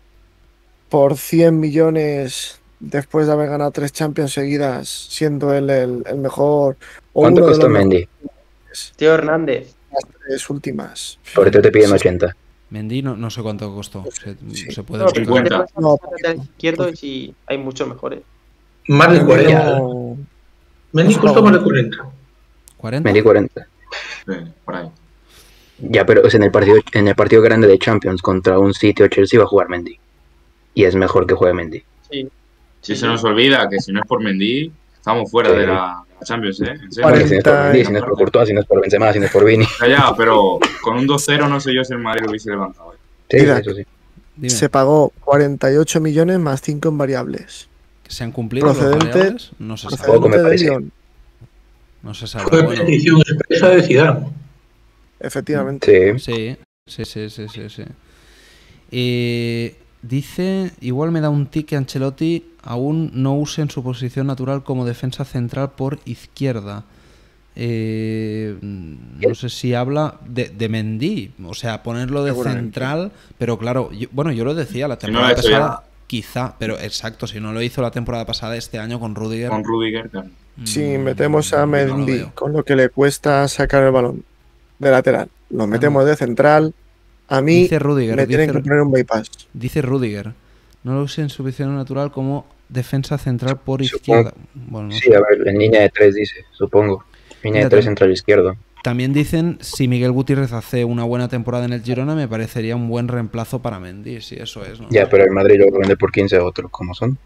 por cien millones después de haber ganado tres Champions seguidas, siendo él el, el mejor o ¿Cuánto uno de costó los Mendy? Tío Hernández. mejores tres últimas. Por eso te piden ochenta. Mendy no, no sé cuánto costó. Se, Sí. se puede No, buscar. cincuenta. te No, puedes lateral izquierdo y si hay muchos mejores. Más de cuarenta. No, Mendy no, costó más de cuarenta. ¿cuarenta? Mendy cuarenta. Sí, por ahí. Ya, pero o sea, en el partido en el partido grande de Champions contra un City o Chelsea va a jugar Mendy. Y es mejor que juegue Mendy. Sí. Si se nos olvida que si no es por Mendy, estamos fuera Sí. de la, de la Champions, ¿eh? En serio. Bueno, si no es por cuarenta Mendy, si no es por Courtois, si no es por Benzema, si no es por Vini. Ya, ya, pero con un dos cero no sé yo si el Madrid lo hubiese levantado. ¿eh? Sí, Mira, eso sí. Dime, se pagó cuarenta y ocho millones más cinco en variables. ¿que ¿se han cumplido los procedente- variables? No se sabe. Tampoco me Procedente de parece. Lyon, No se sabe. Fue Bueno, petición expresa de Zidane. efectivamente. Sí. sí, sí, sí, sí, sí, sí. Eh, dice, igual me da un tic que Ancelotti aún no use en su posición natural como defensa central por izquierda. Eh, no sé si habla de, de Mendy, o sea, ponerlo de Seguramente. central, pero claro, yo- bueno, yo lo decía la Si no lo temporada ha hecho pasada, quizá, pero exacto, si no lo hizo la temporada pasada, este año con Rudiger. Con Rudiger, claro. Si mm, metemos a no lo Mendy veo. con lo que le cuesta sacar el balón de lateral, lo metemos de central, a mí Dice Rudiger, me tienen dice- que poner un bypass. Dice Rudiger, no lo use en su posición natural como defensa central por Supongo- izquierda. Bueno, no Sí, sé. a ver, en línea de tres dice, supongo. Línea Mira, de tres tam- central izquierdo. También dicen, si Miguel Gutiérrez hace una buena temporada en el Girona, me parecería un buen reemplazo para Mendy, si eso es, ¿no? Ya, pero el Madrid lo vende por quince a otros, ¿cómo son?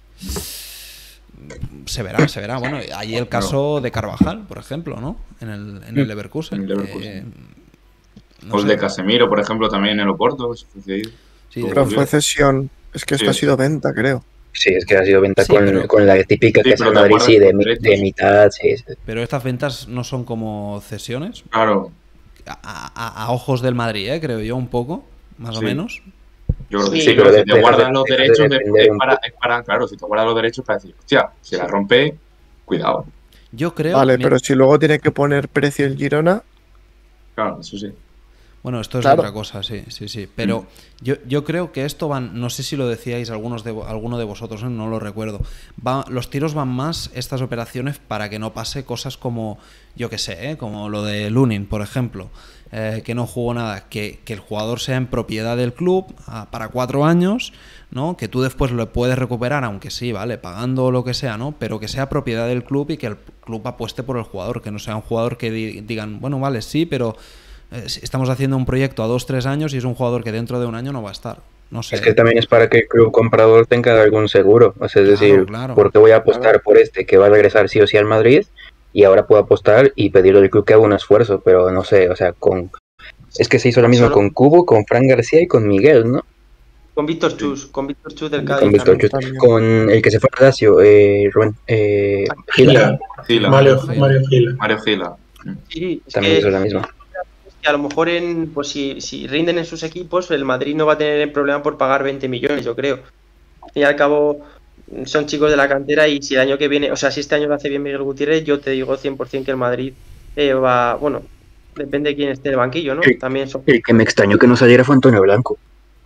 Se verá, se verá. Bueno, hay el caso de Carvajal, por ejemplo, ¿no? En el, en el Leverkusen. En el Leverkusen. Eh, no o el sé. de Casemiro, por ejemplo, también en el Oporto. que se fue cedido. Sí, Pero Pero Julio. fue cesión. Es que esto Sí. ha sido venta, creo. Sí, es que ha sido venta Sí, con, pero- con la típica Sí, que hace pero el te Madrid, guardas sí, de, los mi- derechos. de mitad, sí, sí. Pero estas ventas no son como cesiones. Claro, A, a- a ojos del Madrid, ¿eh? Creo yo, un poco, más o Sí. menos. yo creo que Sí, sí, pero pero de- si te dejas guardas de- los dejas de derechos, de- depender es, un para, poco. es para, claro, si te guardas los derechos, para decir, hostia, si la rompe, cuidado. Yo creo. Vale, mi- pero si luego tiene que poner precio el Girona, Claro, eso sí. Bueno, esto es Claro. otra cosa, sí, sí, sí. Pero yo, yo creo que esto van, no sé si lo decíais algunos de, vo- alguno de vosotros, ¿eh? No lo recuerdo. Va, los tiros van más estas operaciones para que no pase cosas como, yo qué sé, ¿eh? Como lo de Lunin, por ejemplo, eh, que no jugó nada, que, que el jugador sea en propiedad del club ah, para cuatro años, ¿no? Que tú después lo puedes recuperar, aunque sí, vale, pagando lo que sea, ¿no? Pero que sea propiedad del club y que el club apueste por el jugador, que no sea un jugador que di- digan, bueno, vale, sí, pero eh, estamos haciendo un proyecto a dos, tres años y es un jugador que dentro de un año no va a estar. No sé. Es que también es para que el club comprador tenga algún seguro. O sea, es Claro, decir, claro. ¿por qué voy a apostar Claro. por este que va a regresar sí o sí al Madrid? Y ahora puedo apostar y pedirle al club que haga un esfuerzo, pero no sé, o sea, con... Es que se hizo lo mismo Solo- con Cubo, con Fran García y con Miguel, ¿no? Con Víctor Chus, con Víctor Chus del Con Cádiz. Con Víctor también. Chus. también. Con el que se fue a Lazio, eh, Rubén, eh, Gila, Gila. Gila. Mario, Gila. Mario Gila. Mario Gila. Sí, es también que, hizo la misma. que a lo mejor en, pues si, si rinden en sus equipos, el Madrid no va a tener el problema por pagar veinte millones, yo creo. Al fin y al cabo, son chicos de la cantera y si el año que viene, o sea, si este año lo hace bien Miguel Gutiérrez, yo te digo cien por ciento que el Madrid eh, va, bueno, depende de quién esté en el banquillo, ¿no? Sí. También son... El que me extrañó que no saliera fue Antonio Blanco.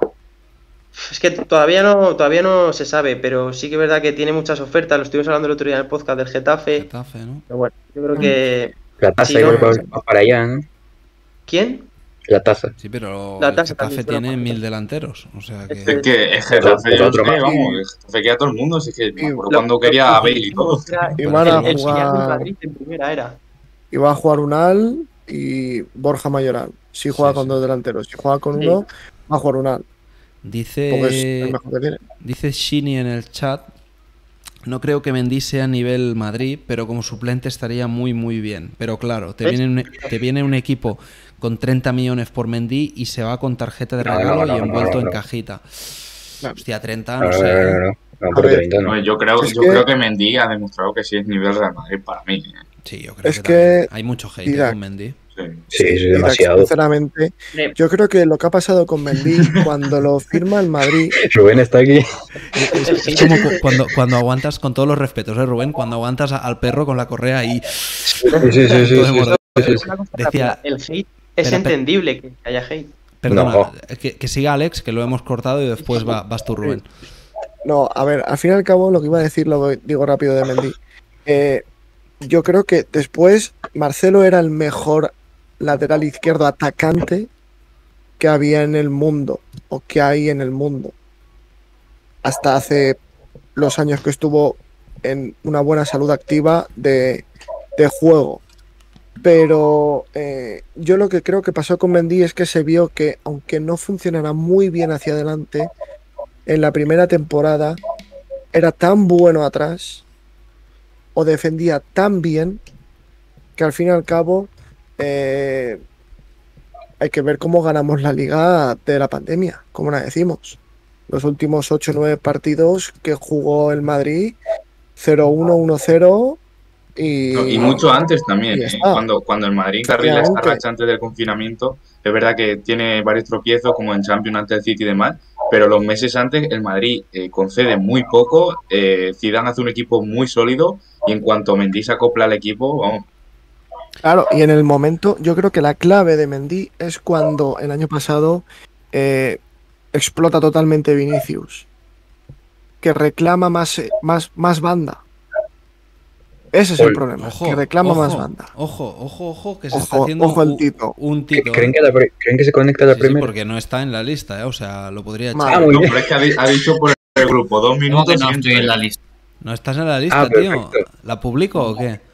Es que todavía no, todavía no se sabe, pero sí que es verdad que tiene muchas ofertas. Lo estuvimos hablando el otro día en el podcast del Getafe. Getafe, ¿no? Pero bueno, yo creo que. La taza Sí, igual no, va, no. va para allá, ¿no? ¿Quién? La taza. Sí, pero La el tasa Getafe también, tiene bueno. mil delanteros. O sea que. Este- Es que es Getafe, Pero yo otro sé, más. vamos, el Getafe queda a todo el mundo, así que me Y acuerdo Lo- cuando lo- quería lo- a Bale y todo. Era y Pero van el, a el Real jugar, Madrid en primera era. y va a jugar Unal y Borja Mayoral. Si juega Sí, con sí. dos delanteros, si juega con Sí. uno, va a jugar Unal. Porque es el Dice. mejor que tiene. Dice Shini en el chat. No creo que Mendy sea a nivel Madrid, pero como suplente estaría muy muy bien. Pero claro, te viene un, te viene un equipo con treinta millones por Mendy y se va con tarjeta de No, regalo no, no, y envuelto no, no. en cajita. Hostia, treinta, No, no no, sé. no, ¿eh? no, no, no, A por ver, treinta no. No, yo creo, Es yo que- creo que Mendy ha demostrado que sí es nivel Real Madrid para mí. ¿eh? Sí, yo creo Es que, que- también. Hay mucho hate Didac, con Mendy. Sí. Sí, es Didac, demasiado. sinceramente, Eh, yo creo que lo que ha pasado con Mendy cuando lo firma el Madrid, Rubén está aquí. Es, es como cu- cuando, cuando aguantas, con todos los respetos, ¿eh, Rubén? Cuando aguantas a- al perro con la correa ahí. Sí, sí, sí, sí, Todo sí, mordido. sí, sí, sí. una cosa Decía- rápida, el hate es Espera, espera. entendible que haya hate. Perdona, No. que, que siga Alex, que lo hemos cortado y después va, vas tú, Rubén. no, a ver, al fin y al cabo lo que iba a decir lo voy- digo rápido de Mendy. Eh, yo creo que después Marcelo era el mejor lateral izquierdo atacante que había en el mundo o que hay en el mundo. Hasta hace los años que estuvo en una buena salud activa de, de juego. Pero eh, yo lo que creo que pasó con Mendy es que se vio que, aunque no funcionara muy bien hacia adelante, en la primera temporada era tan bueno atrás o defendía tan bien que al fin y al cabo eh, hay que ver cómo ganamos la liga de la pandemia, como la decimos. Los últimos ocho o nueve partidos que jugó el Madrid, cero uno, uno cero y... No, y mucho antes también, y ya ¿eh? está. cuando, cuando el Madrid encarrila esa Efectivamente. racha antes del confinamiento, es verdad que tiene varios tropiezos como en Champions ante el City y demás, pero los meses antes el Madrid eh, concede muy poco, eh, Zidane hace un equipo muy sólido y en cuanto Mendy se acopla al equipo, vamos, Claro, y en el momento, yo creo que la clave de Mendy es cuando el año pasado eh, explota totalmente Vinicius, que reclama más, eh, más, más banda. Ese es el Ol- problema, Ojo, que reclama ojo, más banda. Ojo, ojo, ojo, que se Ojo, está haciendo ojo el un, Tito. un Tito. ¿Creen ¿eh? que, la pri- ¿Creen que se conecta a la Sí, sí, primera? porque no está en la lista, ¿eh? O sea, lo podría Madre. echar. Ah, muy no, bien. pero es que ha, di- ha dicho por el grupo, dos ¿Cómo minutos que no y estoy en entra. la lista? ¿No estás en la lista, Ah, tío? perfecto. ¿La publico o qué?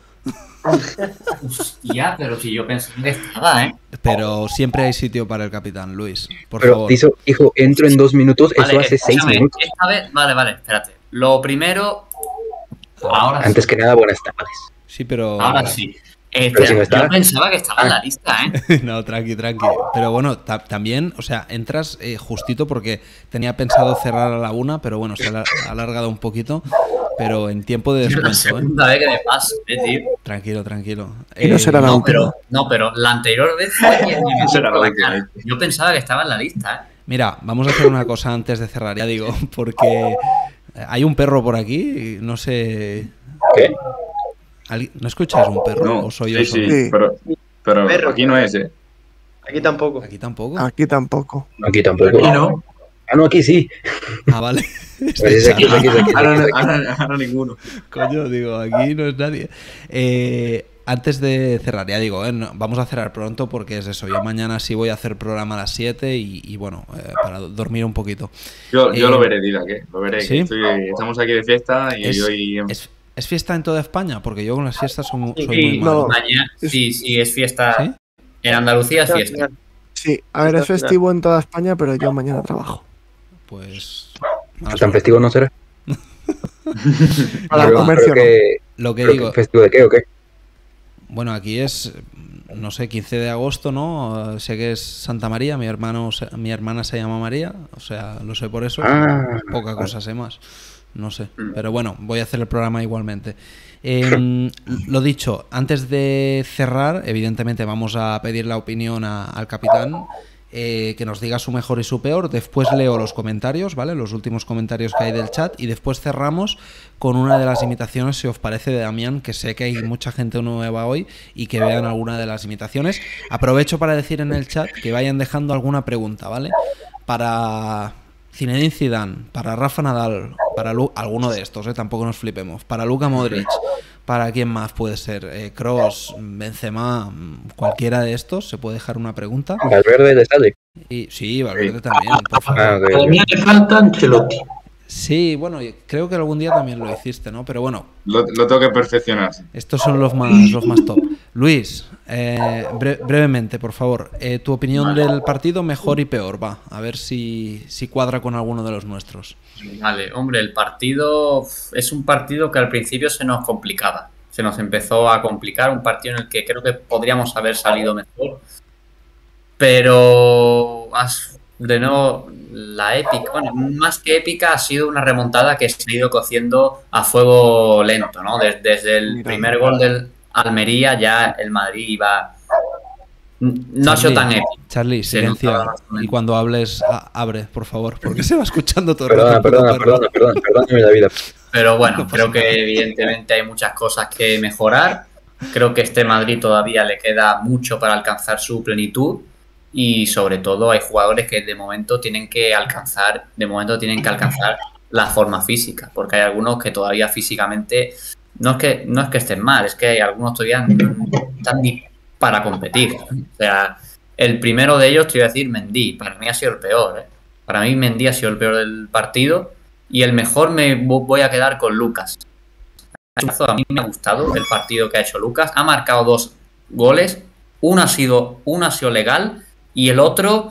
Hostia, pero si yo pensé que estaba, ¿eh? Pero siempre hay sitio para el capitán, Luis. Por Pero, favor. hijo, hijo, entro en dos minutos, Vale, eso hace seis escúchame, minutos. esta vez, vale, vale, espérate. Lo primero, ahora Antes sí, que nada, buenas tardes. Sí, pero. ahora sí. Eh, Pero si espera, no está. yo pensaba que estaba en la lista, ¿eh? No, tranqui, tranqui. Pero bueno, ta- también, o sea, entras eh, justito porque tenía pensado cerrar a la una, pero bueno, se ha alar- alargado un poquito. Pero en tiempo de Es la descuento, ¿eh? segunda vez que me pasa, eh, tío. Tranquilo, tranquilo. Y no será la No, última. pero, no, pero la anterior vez fue quien me metió Será por la la última cara. Yo pensaba que estaba en la lista, ¿eh? Mira, vamos a hacer una cosa antes de cerrar, ya digo, porque hay un perro por aquí, no sé. ¿Qué? ¿Alguien- ¿No escucháis un perro? No, ¿O soy yo sí, solo? sí, Sí. pero, pero Perro. aquí no es, ¿eh? Aquí tampoco. Aquí tampoco. Aquí tampoco. Aquí tampoco. Aquí no. Ah, no, aquí sí. Ah, vale. Pues es aquí, es aquí, es aquí, es aquí, Ahora, es aquí. ahora- ahora ninguno. Coño, digo, aquí no es nadie. Eh, antes de cerrar, ya digo, eh, no- vamos a cerrar pronto porque es eso. Yo mañana sí voy a hacer programa a las siete y, y bueno, eh, para dormir un poquito. Yo, yo Eh, lo veré, Dila, que lo veré. que ¿sí? estoy- estamos aquí de fiesta y Es, hoy... es- ¿es fiesta en toda España? Porque yo con las fiestas soy, mu- soy Sí, muy no. malo. Mañana, sí, sí, es fiesta. ¿Sí? En Andalucía es fiesta. Sí, a ver, es festivo en toda España, pero yo mañana trabajo. Pues... mala ¿Tan suerte. festivo no será? Para el Pero- comercio pero no. que- Lo que pero digo, que ¿Festivo de qué o qué? bueno, aquí es, no sé, quince de agosto, ¿no? Eh, Sé que es Santa María, mi hermano, se- mi hermana se llama María, o sea, lo sé por eso. Ah, Poca cosa sé más, no sé. Mm. Pero bueno, voy a hacer el programa igualmente. Eh, lo dicho, antes de cerrar, evidentemente vamos a pedir la opinión a- al capitán, eh, que nos diga su mejor y su peor. Después leo los comentarios, ¿vale? Los últimos comentarios que hay del chat. Y después cerramos con una de las imitaciones, si os parece, de Damián, que sé que hay mucha gente nueva hoy y que vean alguna de las imitaciones. Aprovecho para decir en el chat que vayan dejando alguna pregunta, ¿vale? Para Zinedine Zidane, para Rafa Nadal, para Lu- alguno de estos, ¿eh? Tampoco nos flipemos. Para Luka Modric, para quién más puede ser, eh, Kroos, Benzema, mm, cualquiera de estos, se puede dejar una pregunta. Valverde de Stade. Y sí, Valverde también, por favor. Ah, ok, A ok. mí le falta Ancelotti. Sí, bueno, creo que algún día también lo hiciste, ¿no? Pero bueno, Lo, lo tengo que perfeccionar. estos son los más, los más top. Luis, eh, bre brevemente, por favor, eh, tu opinión del partido, mejor y peor, va, a ver si, si cuadra con alguno de los nuestros. Vale, hombre, el partido es un partido que al principio se nos complicaba, se nos empezó a complicar, un partido en el que creo que podríamos haber salido mejor, pero de nuevo la épica, bueno, más que épica ha sido una remontada que se ha ido cociendo a fuego lento, ¿no? Desde, desde el primer gol del Almería ya el Madrid iba... No Charlie, ha sido tan épico. Charlie, silencia. Y cuando hables, a, abre, por favor, porque se va escuchando todo. Perdona, perdona, perdona, perdona, perdóname la vida. Pero bueno, no creo que nada. Evidentemente hay muchas cosas que mejorar. Creo que este Madrid todavía le queda mucho para alcanzar su plenitud. Y sobre todo hay jugadores que de momento tienen que alcanzar, de momento tienen que alcanzar la forma física. Porque hay algunos que todavía físicamente no es que, no es que estén mal, es que hay algunos todavía no están ni para competir. O sea, el primero de ellos, te iba a decir Mendy, para mí ha sido el peor, ¿eh? Para mí Mendy ha sido el peor del partido y el mejor me voy a quedar con Lucas. A mí me ha gustado el partido que ha hecho Lucas, ha marcado dos goles, uno ha sido, uno ha sido legal y el otro,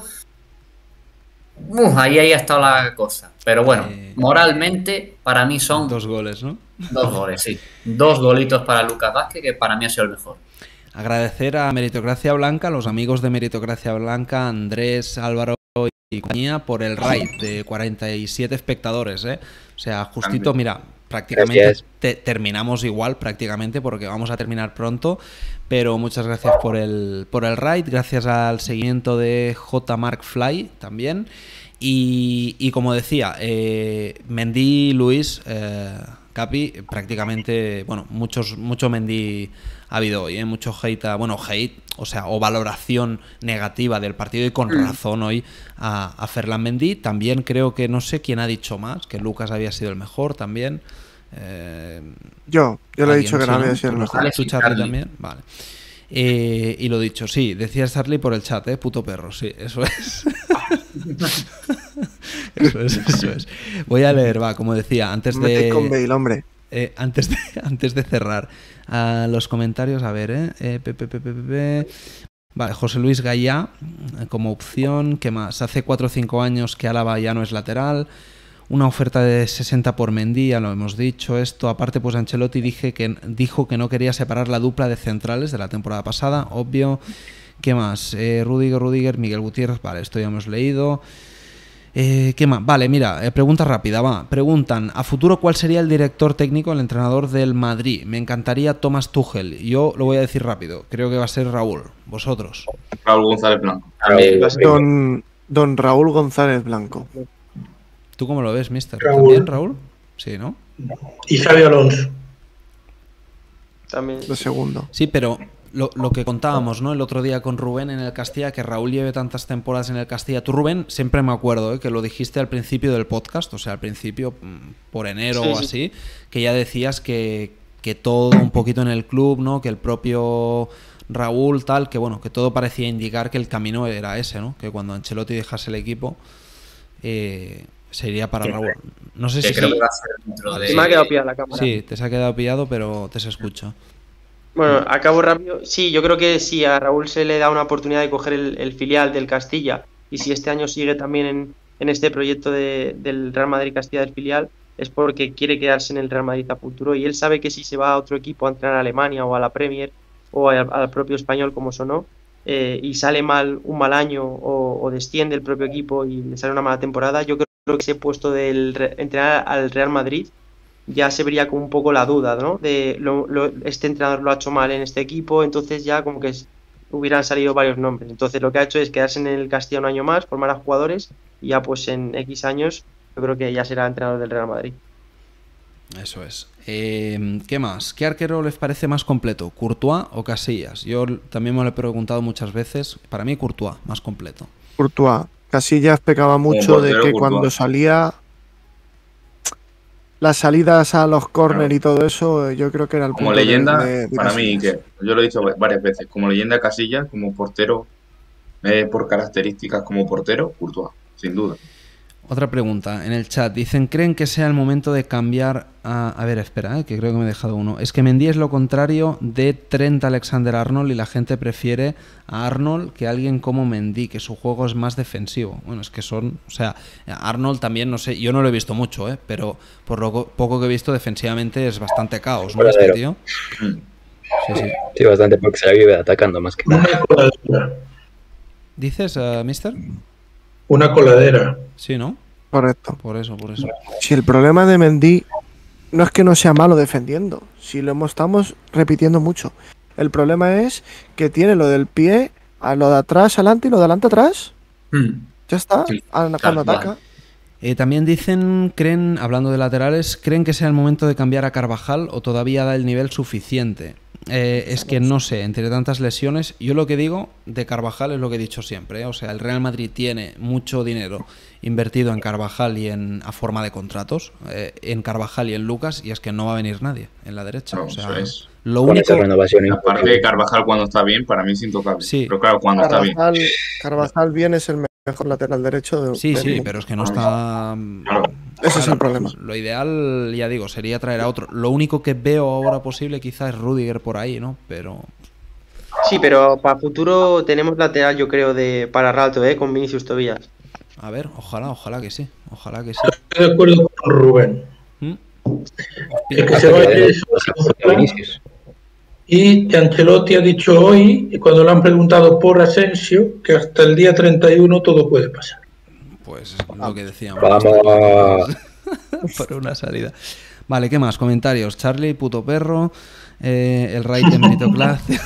uh, ahí, ahí ha estado la cosa. Pero bueno, eh, moralmente para mí son... Dos goles, ¿no? Dos goles, sí. Dos golitos para Lucas Vázquez, que para mí ha sido el mejor. Agradecer a Meritocracia Blanca, a los amigos de Meritocracia Blanca, Andrés, Álvaro y compañía, por el raid de cuarenta y siete espectadores, ¿eh? O sea, justito, mira, prácticamente te, terminamos igual, prácticamente, porque vamos a terminar pronto, pero muchas gracias por el, por el raid, gracias al seguimiento de J. Mark Fly también, y, y como decía, eh, Mendy, Luis, eh, Capi, prácticamente, bueno, muchos, mucho Mendy ha habido hoy, ¿eh? Mucho hate, a, bueno, hate, o sea, o valoración negativa del partido y con razón hoy a, a Ferland Mendy. También creo que, no sé quién ha dicho más, que Lucas había sido el mejor también. Eh, yo, yo le he dicho que no había sido el mejor. ¿Tú, Charlie, también? Vale. Eh, y lo dicho, sí, decía Charlie por el chat, ¿eh? Puto perro, sí, eso es. Eso es, eso es. Voy a leer, va, como decía, antes de... con Bale, hombre. Eh, antes, de, antes de cerrar uh, los comentarios, a ver, eh, eh pe, pe, pe, pe, pe. Vale, José Luis Gallá como opción, ¿qué más? Hace cuatro o cinco años que Álava ya no es lateral, una oferta de sesenta por Mendy, ya lo hemos dicho esto, aparte pues Ancelotti dije que, dijo que no quería separar la dupla de centrales de la temporada pasada, obvio. ¿Qué más? Eh, Rudiger, Rudiger, Miguel Gutiérrez, vale, esto ya hemos leído. Eh, ¿Qué más? Vale, mira, eh, pregunta rápida, va. Preguntan, a futuro, ¿cuál sería el director técnico, el entrenador del Madrid? Me encantaría Thomas Tuchel. Yo lo voy a decir rápido. Creo que va a ser Raúl. ¿Vosotros? Raúl González Blanco. Don, don Raúl González Blanco. ¿Tú cómo lo ves, mister? Raúl. ¿También, Raúl? Sí, ¿no? Y Xabi Alonso. También. De segundo. Sí, pero... Lo, lo que contábamos, ¿no? El otro día con Rubén en el Castilla, que Raúl lleve tantas temporadas en el Castilla. Tú, Rubén, siempre me acuerdo, ¿eh? Que lo dijiste al principio del podcast, o sea, al principio, por enero sí, o así, sí. Que ya decías que, que todo un poquito en el club, ¿no? Que el propio Raúl, tal, que bueno, que todo parecía indicar que el camino era ese, ¿no? Que cuando Ancelotti dejase el equipo, eh, sería para Raúl. No sé si... Creo que va a ser dentro de... Me ha quedado pillada la cámara. Sí, te se ha quedado pillado, pero te se escucha. Bueno, acabo rápido. Sí, yo creo que si a Raúl se le da una oportunidad de coger el, el filial del Castilla y si este año sigue también en, en este proyecto de, del Real Madrid Castilla del filial, es porque quiere quedarse en el Real Madrid a futuro y él sabe que si se va a otro equipo a entrenar a Alemania o a la Premier o a, al propio español como sonó eh, y sale mal un mal año o, o desciende el propio equipo y le sale una mala temporada, yo creo que ese puesto del re, entrenar al Real Madrid ya se vería como un poco la duda, ¿no? De lo, lo, este entrenador lo ha hecho mal en este equipo, entonces ya como que es, hubieran salido varios nombres. Entonces lo que ha hecho es quedarse en el Castilla un año más, formar a jugadores y ya pues en X años yo creo que ya será entrenador del Real Madrid. Eso es. Eh, ¿Qué más? ¿Qué arquero les parece más completo? ¿Courtois o Casillas? Yo también me lo he preguntado muchas veces. Para mí Courtois, más completo. Courtois. Casillas pecaba mucho de que Courtois, cuando salía... Las salidas a los córner y todo eso, yo creo que era el punto como leyenda, de, de para mí, que yo lo he dicho varias veces, como leyenda Casillas, como portero, eh, por características como portero, Courtois, sin duda. Otra pregunta en el chat. Dicen, ¿creen que sea el momento de cambiar a... A ver, espera, eh, que creo que me he dejado uno. Es que Mendy es lo contrario de Trent Alexander-Arnold y la gente prefiere a Arnold que a alguien como Mendy, que su juego es más defensivo. Bueno, es que son... O sea, Arnold también, no sé, yo no lo he visto mucho, eh, pero por lo poco que he visto defensivamente es bastante caos, ¿no? Este tío. Sí, sí. Sí, bastante, porque se la vive atacando más que nada. Una coladera. ¿Dices, uh, mister? Una coladera. Sí, ¿no? Correcto. Por eso, por eso. Si el problema de Mendy no es que no sea malo defendiendo, si lo hemos- estamos repitiendo mucho. El problema es que tiene lo del pie, a lo de atrás adelante y lo de adelante atrás. Hmm. Ya está, Sí, a- cuando tal ataca. cual. Eh, también dicen, creen, hablando de laterales, ¿creen que sea el momento de cambiar a Carvajal o todavía da el nivel suficiente? Eh, es que no sé, entre tantas lesiones, yo lo que digo de Carvajal es lo que he dicho siempre, ¿eh? O sea, el Real Madrid tiene mucho dinero invertido en Carvajal y en a forma de contratos, eh, en Carvajal y en Lucas, y es que no va a venir nadie en la derecha. No, O sea, eso es. lo Con único... esa renovación Aparte imposible. de Carvajal cuando está bien, para mí es intocable. Sí. Pero claro, cuando está bien. Carvajal, Carvajal bien es el me- mejor lateral derecho de, Sí, del sí, mundo. pero es que no está... Claro. Ese es el problema. Lo ideal, ya digo, sería traer a otro. Lo único que veo ahora posible quizás es Rudiger por ahí, ¿no? Pero... Sí, pero para futuro tenemos lateral, yo creo, de para rato, ¿eh? Con Vinicius Tobías. A ver, ojalá, ojalá que sí. Ojalá que sí. Estoy de acuerdo con Rubén. ¿Mm? El que se vaya es Vinicius. Y Ancelotti ha dicho hoy, y cuando le han preguntado por Asensio, que hasta el día treinta y uno todo puede pasar. Pues es lo que decíamos. Vamos. Por una salida. Vale, ¿qué más? Comentarios. Charlie, puto perro. eh, el Raid de meritocracia.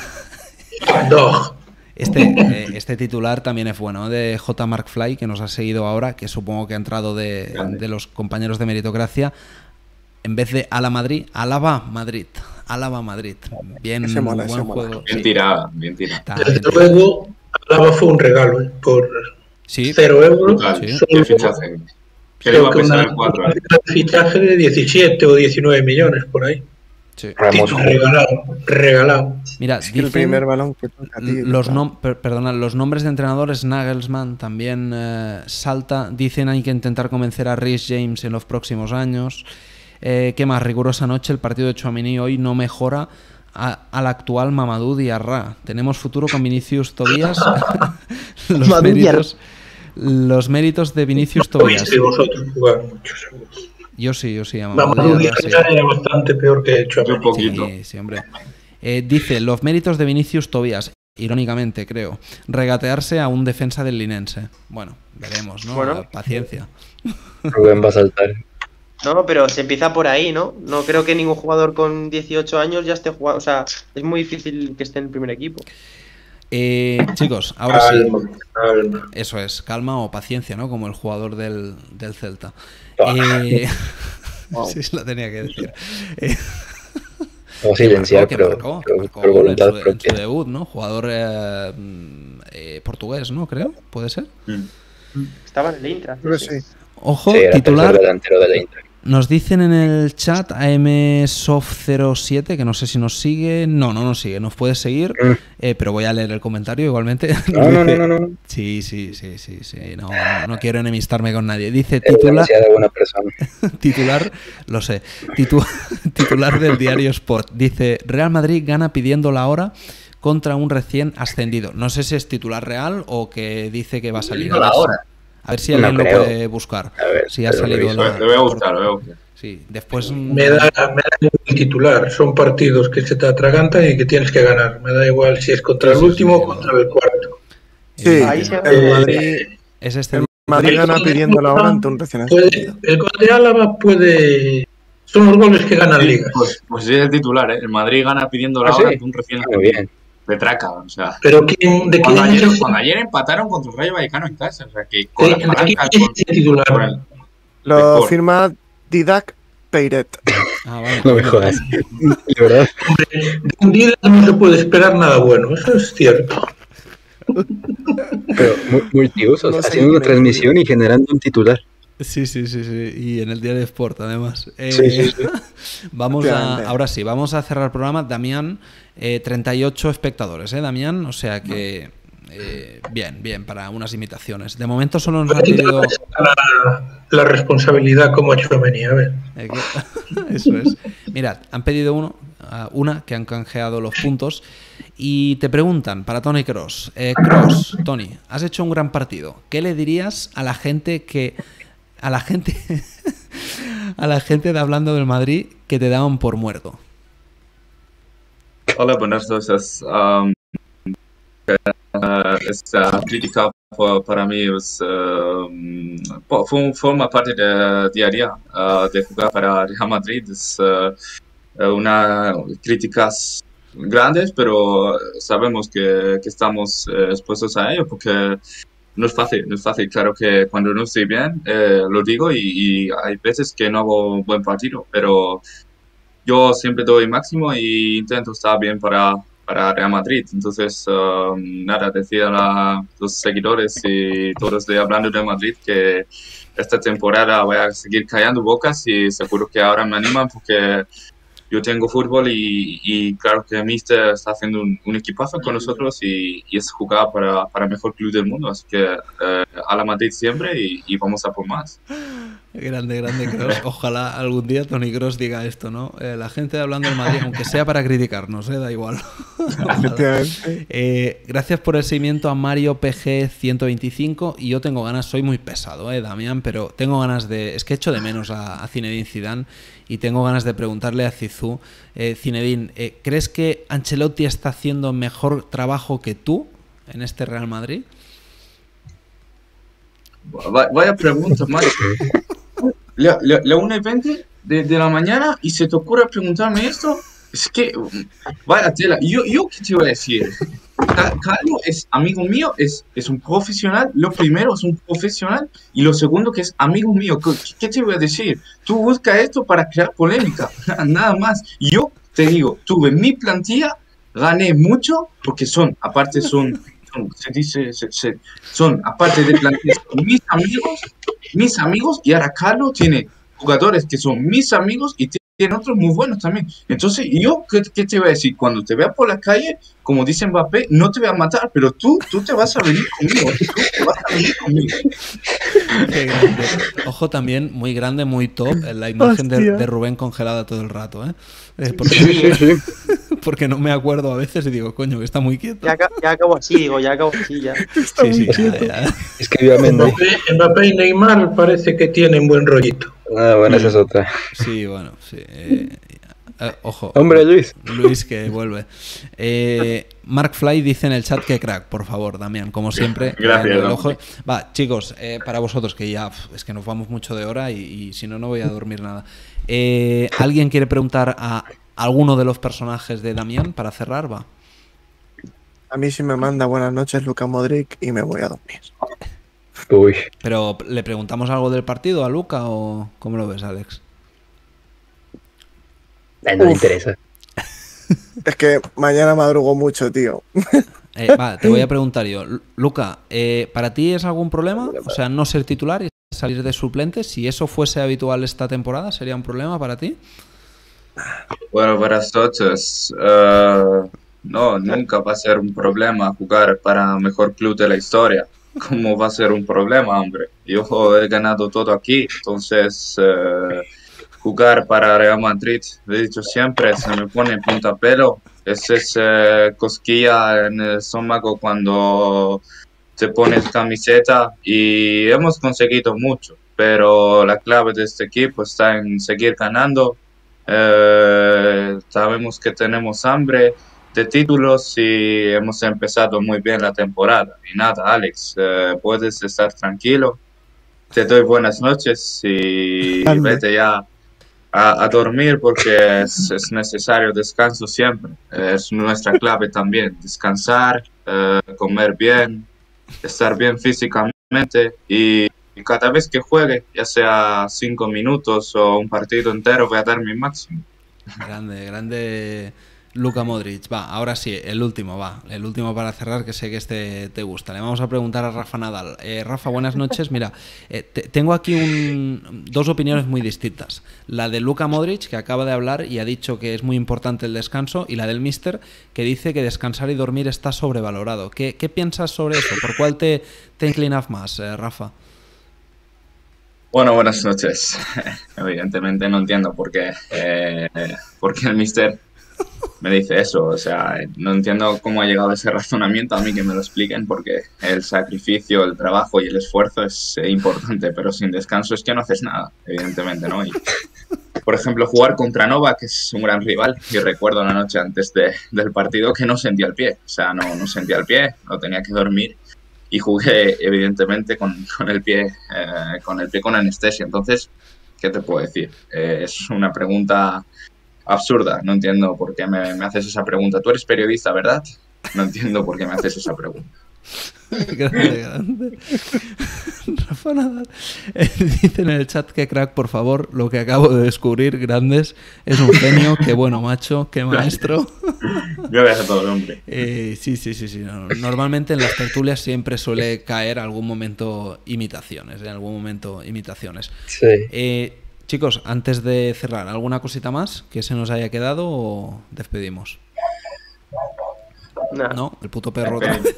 No. Este, eh, este titular también es bueno, de J. Mark Fly, que nos ha seguido ahora, que supongo que ha entrado de, de los compañeros de meritocracia. En vez de a la Madrid, alaba Madrid. Alaba Madrid. Bien, Ese mola, buen ese mola. juego. Bien Sí, tirada, bien tirada. está bien Desde tirado. luego, Alaba fue un regalo, ¿eh? Por Sí, cero euros. Brutal. Sí. Solo- Qué fichaje. Que le creo iba a que pesar una- el cuatro. ¿eh? un fichaje de diecisiete o diecinueve millones por ahí. sí. Ramos. Regalado, regalado. Mira, Es que el dicen- primer balón que toca, tío. Los, nom- per- perdona, los nombres de entrenadores, Nagelsmann también eh, salta. Dicen hay que intentar convencer a Reece James en los próximos años. Eh, ¿Qué más? Rigurosa noche. El partido de Tchouaméni hoy no mejora a- al actual Mamadou Diarra. Tenemos futuro con Vinicius Tobías. los, Mamadou méritos, los méritos de Vinicius No Tobías. visteis vosotros jugar mucho, seguro. Yo sí, yo sí. a Mamadou Mamadou Diarra, sí. Diarra era bastante peor que Tchouaméni. Un poquito. Sí, sí, hombre. Eh, dice, los méritos de Vinicius Tobías, irónicamente creo, regatearse a un defensa del Linense. Bueno, veremos, ¿no? Bueno. Paciencia. Rubén va a saltar. No, pero se empieza por ahí, ¿no? No creo que ningún jugador con dieciocho años ya esté jugando. O sea, es muy difícil que esté en el primer equipo. Eh, chicos, ahora sí. Calma, calma. Eso es, calma o paciencia, ¿no? Como el jugador del, del Celta. Ah. Eh, Wow. sí, lo tenía que decir. Eh, Vamos a silenciar, que pero, marcó, que pero marcó por gol en voluntad su, en su propia. debut, ¿no? Jugador eh, mm, eh, portugués, ¿no? Creo, puede ser. Mm. Estaba en el Intra. Creo que sí. Ojo, Sí, era titular. tercer delantero de la Inter. Nos dicen en el chat A M Soft cero siete, que no sé si nos sigue. No, no nos sigue, nos puede seguir, Mm. eh, pero voy a leer el comentario igualmente. No, no, no, no, no. Sí, sí, sí, sí, sí. No, no, no quiero enemistarme con nadie. Dice titular, Demasiada buena persona. titular, lo sé, titu- titular del diario Sport. Dice, Real Madrid gana pidiendo la hora contra un recién ascendido. No sé si es titular real o que dice que va a salir. Pidiendo la ver si- hora. A ver si No alguien lo creo. puede buscar. A ver, Si ha pero salido reviso. la... Lo voy a buscar, lo voy a buscar. Sí, después... Me da, me da el titular. Son partidos que se te atragantan y que tienes que ganar. Me da igual si es contra Sí, el sí, último sí, o contra el cuarto. Sí, Ahí se- el Madrid, Es este... el Madrid gana pidiendo la hora ante un recién Puede- ascendido. el gol de Álava puede. Son los goles que ganan ligas. Pues, pues sí es el titular, ¿eh? El Madrid gana pidiendo la Ah, hora sí. ante un recién Muy bien. de traca, o sea. Pero ¿quién, ¿de quién Cuando ayer, es, cuando ayer empataron contra el Rayo Vallecano en casa, o sea, que con de- las de quién palancas, es con, ese titular? con el- Lo Mejor. firma Didac Peiret. Ah, vale. No me jodas. De verdad. De un día no se puede esperar nada bueno, eso es cierto. Pero mu- multiusos, No sé haciendo una quién es, transmisión y generando un titular. Sí, sí, sí, sí. Y en el diario Sport, además. Eh, Sí, sí, sí. Vamos a, Efectivamente. ahora sí, vamos a cerrar el programa. Damián, eh, treinta y ocho espectadores, ¿eh, Damián? O sea que eh, bien, bien, para unas imitaciones. De momento solo nos han pedido... La, la responsabilidad como Tchouaméni, a ver. Eh, que- Eso es. Mirad, han pedido uno, uh, una que han canjeado los puntos y te preguntan para Tony Cross. Eh, Cross, Tony, has hecho un gran partido. ¿Qué le dirías a la gente que... a la gente... a la gente de Hablando del Madrid que te daban por muerto? Hola, buenas noches. Um, uh, esta crítica fue- para mí es, um, po- fue- forma parte del día a día uh, de jugar para Real Madrid. Es uh, una críticas grandes, pero sabemos que, que estamos eh, expuestos a ello porque no es fácil, no es fácil. Claro que cuando no estoy bien, eh, lo digo y, y hay veces que no hago un buen partido, pero yo siempre doy máximo y intento estar bien para, para Real Madrid. Entonces, um, nada, decir a la- los seguidores y todos de Hablando de Madrid que esta temporada voy a seguir callando bocas y seguro que ahora me animan porque yo tengo fútbol y, y claro que Mister está haciendo un, un equipazo con nosotros y, y es jugar para, para el mejor club del mundo. Así que eh, a la Madrid siempre y, y vamos a por más. Grande, grande Cross. Ojalá algún día Tony Cross diga esto, ¿no? Eh, la gente de Hablando del Madrid, aunque sea para criticarnos, ¿eh? Da igual. Efectivamente. Eh, gracias por el seguimiento a Mario P G ciento veinticinco y yo tengo ganas, soy muy pesado, eh, Damián, pero tengo ganas de, es que echo de menos a, a Zinedine Zidane y tengo ganas de preguntarle a Zizou, eh, Zinedine, eh, ¿crees que Ancelotti está haciendo mejor trabajo que tú en este Real Madrid? Va- Vaya pregunta, Mario. La, la, la una y veinte de, de la mañana y se te ocurre preguntarme esto. Es que, um, vaya tela. Yo, yo ¿qué te voy a decir? Ca- Carlos es amigo mío, es, es un profesional. Lo primero es un profesional y lo segundo que es amigo mío. ¿Qué, qué te voy a decir? Tú buscas esto para crear polémica, nada más. Yo te digo, tuve mi plantilla, gané mucho porque son, aparte son, son, se dice, se- se- son, aparte de plantilla, son mis amigos, mis amigos y ahora Carlos tiene jugadores que son mis amigos y tiene otros muy buenos también. Entonces, yo, ¿qué, qué te voy a decir? Cuando te vea por la calle, como dice Mbappé, no te voy a matar, pero tú, tú te vas a venir conmigo. Tú te vas a venir conmigo. Qué grande. Ojo también, muy grande, muy top, la imagen de, Hostia. de Rubén congelada todo el rato, ¿eh? Eh, porque, Sí, sí, sí. porque no me acuerdo a veces y digo, coño, que está muy quieto. Ya, aca- ya acabo así, digo, ya acabo así, ya. Está Sí, muy sí, ya, quieto. ya. Es que viva Mendy. Mbappé, Mbappé y Neymar parece que tienen buen rollito. Ah, bueno, esa es otra. Sí, bueno, sí. eh, eh, ojo. Hombre, Luis. Luis que vuelve. Eh, Mark Fly dice en el chat que crack, por favor, Damián, como siempre. Gracias, el ¿no? ojo. Va, chicos, eh, para vosotros, que ya pf, es que nos vamos mucho de hora y, y si no, no voy a dormir nada. Eh, ¿Alguien quiere preguntar a alguno de los personajes de Damián para cerrar? Va. A mí sí me manda buenas noches Luka Modric y me voy a dormir. Uy. Pero, ¿le preguntamos algo del partido a Luca o cómo lo ves, Alex? Ay, no le Uf. interesa. Es que mañana madrugo mucho, tío. Eh, va, te voy a preguntar yo. Lu- Luca, eh, ¿para ti es algún problema? O sea, no ser titular y salir de suplente. Si eso fuese habitual esta temporada, ¿sería un problema para ti? Bueno, buenas noches. Eh, no, nunca va a ser un problema jugar para el mejor club de la historia. ¿Cómo va a ser un problema, hombre? Yo he ganado todo aquí, entonces eh, jugar para Real Madrid, lo he dicho siempre, se me pone en punta pelo. Es esa cosquilla en el estómago cuando te pones camiseta y hemos conseguido mucho, pero la clave de este equipo está en seguir ganando. Eh, sabemos que tenemos hambre de títulos y hemos empezado muy bien la temporada. Y nada, Alex, eh, puedes estar tranquilo. Te doy buenas noches y Ande. vete ya a, a dormir porque es, es necesario descanso siempre. Eh, es nuestra clave también, descansar, eh, comer bien, estar bien físicamente y, y cada vez que juegue, ya sea cinco minutos o un partido entero, voy a dar mi máximo. Grande, grande Luka Modric, va, ahora sí, el último, va, el último para cerrar, que sé que este te gusta. Le vamos a preguntar a Rafa Nadal. Eh, Rafa, buenas noches. Mira, eh, te, tengo aquí un, dos opiniones muy distintas. La de Luka Modric, que acaba de hablar y ha dicho que es muy importante el descanso, y la del Mister, que dice que descansar y dormir está sobrevalorado. ¿Qué, qué piensas sobre eso? ¿Por cuál te, te inclinas más, eh, Rafa? Bueno, buenas noches. Evidentemente no entiendo por qué, eh, por qué el Mister me dice eso. O sea, no entiendo cómo ha llegado a ese razonamiento. A mí que me lo expliquen, porque el sacrificio, el trabajo y el esfuerzo es eh, importante, pero sin descanso es que no haces nada, evidentemente, ¿no? Y, por ejemplo, jugar contra Nova, que es un gran rival, y recuerdo la noche antes de, del partido que no sentía el pie. O sea, no, no sentía el pie, no tenía que dormir. Y jugué, evidentemente, con, con el pie eh, con el pie con anestesia. Entonces, ¿qué te puedo decir? Eh, es una pregunta absurda. No entiendo por qué me, me haces esa pregunta. Tú eres periodista, ¿verdad? No entiendo por qué me haces esa pregunta. Grande, grande. Rafa Nadal eh, dice en el chat que crack, por favor, lo que acabo de descubrir, Grandes, es un genio, qué bueno macho, qué maestro. Gracias a todo el hombre. Eh, sí, sí, sí, sí. No, normalmente en las tertulias siempre suele caer algún momento imitaciones, en algún momento imitaciones. Sí. Eh, chicos, antes de cerrar, ¿alguna cosita más que se nos haya quedado o despedimos? Nah. No, el puto perro otra vez.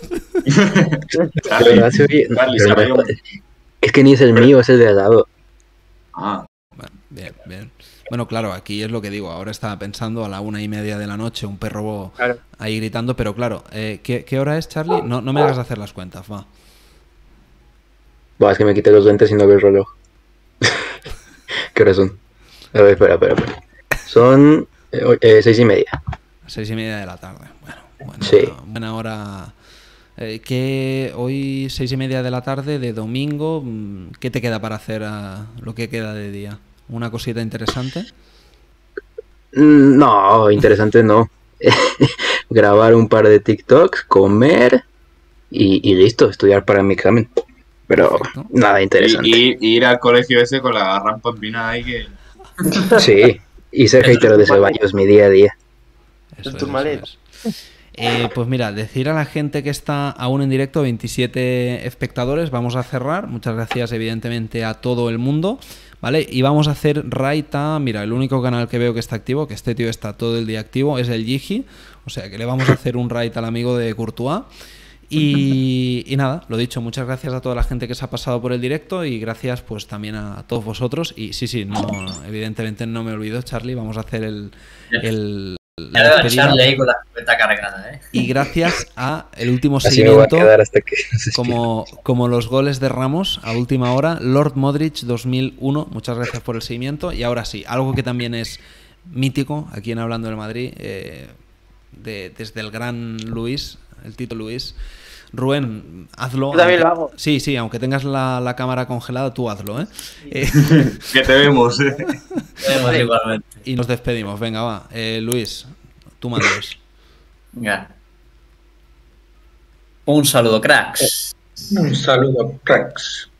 De verdad se oye- Charlie, pero se no- oye un- es que ni es el mío, es el de al lado. Ah, Bueno, bien, bien. Bueno, claro, aquí es lo que digo. Ahora estaba pensando a la una y media de la noche, un perro Claro. ahí gritando, pero claro, eh, ¿qué, qué hora es, Charlie? No, no me hagas hacer las cuentas, va. Buah, es que me quité los lentes y no veo el reloj. ¿Qué horas son? A ver, espera, espera, espera. Son eh, o- eh, seis y media. Seis y media de la tarde. Bueno, buena, Sí. buena hora. Eh, ¿qué, hoy seis y media de la tarde de domingo, mm, ¿qué te queda para hacer a lo que queda de día? ¿Una cosita interesante? Mm, No, interesante no. Grabar un par de TikToks, comer y, y listo, estudiar para mi examen. Pero Perfecto. nada interesante. y, y- y ir al colegio ese con la rampa empinada ahí que... Sí, y ser hater de Ceballos mi día a día. Eso El es, turmalet. eso es. Eh, pues mira, decir a la gente que está aún en directo, veintisiete espectadores, vamos a cerrar. Muchas gracias evidentemente a todo el mundo, ¿vale? Y vamos a hacer raid a... Mira, el único canal que veo que está activo, que este tío está todo el día activo, es el Gigi. O sea que le vamos a hacer un raid al amigo de Courtois. Y, y nada, lo dicho, muchas gracias a toda la gente que se ha pasado por el directo y gracias pues también a todos vosotros. Y sí, sí, no, evidentemente no me olvido, Charlie, vamos a hacer el... el la Ya veo a despedida. Charlie ahí con la escopeta cargada, ¿eh? Y gracias a el último Así me voy a seguimiento, quedar hasta que nos despidan. como, como los goles de Ramos a última hora, Lord Modric dos mil uno, muchas gracias por el seguimiento. Y ahora sí, algo que también es mítico aquí en Hablando del Madrid, eh, de, desde el gran Luis, el Tito Luis. Rubén, hazlo. Yo también aunque- lo hago. Sí, sí, aunque tengas la, la cámara congelada, tú hazlo, ¿eh? Eh, que te vemos. Vemos igualmente. y nos despedimos. Venga, va. Eh, Luis, tú mandas. Venga. Un saludo, cracks. Un saludo, cracks.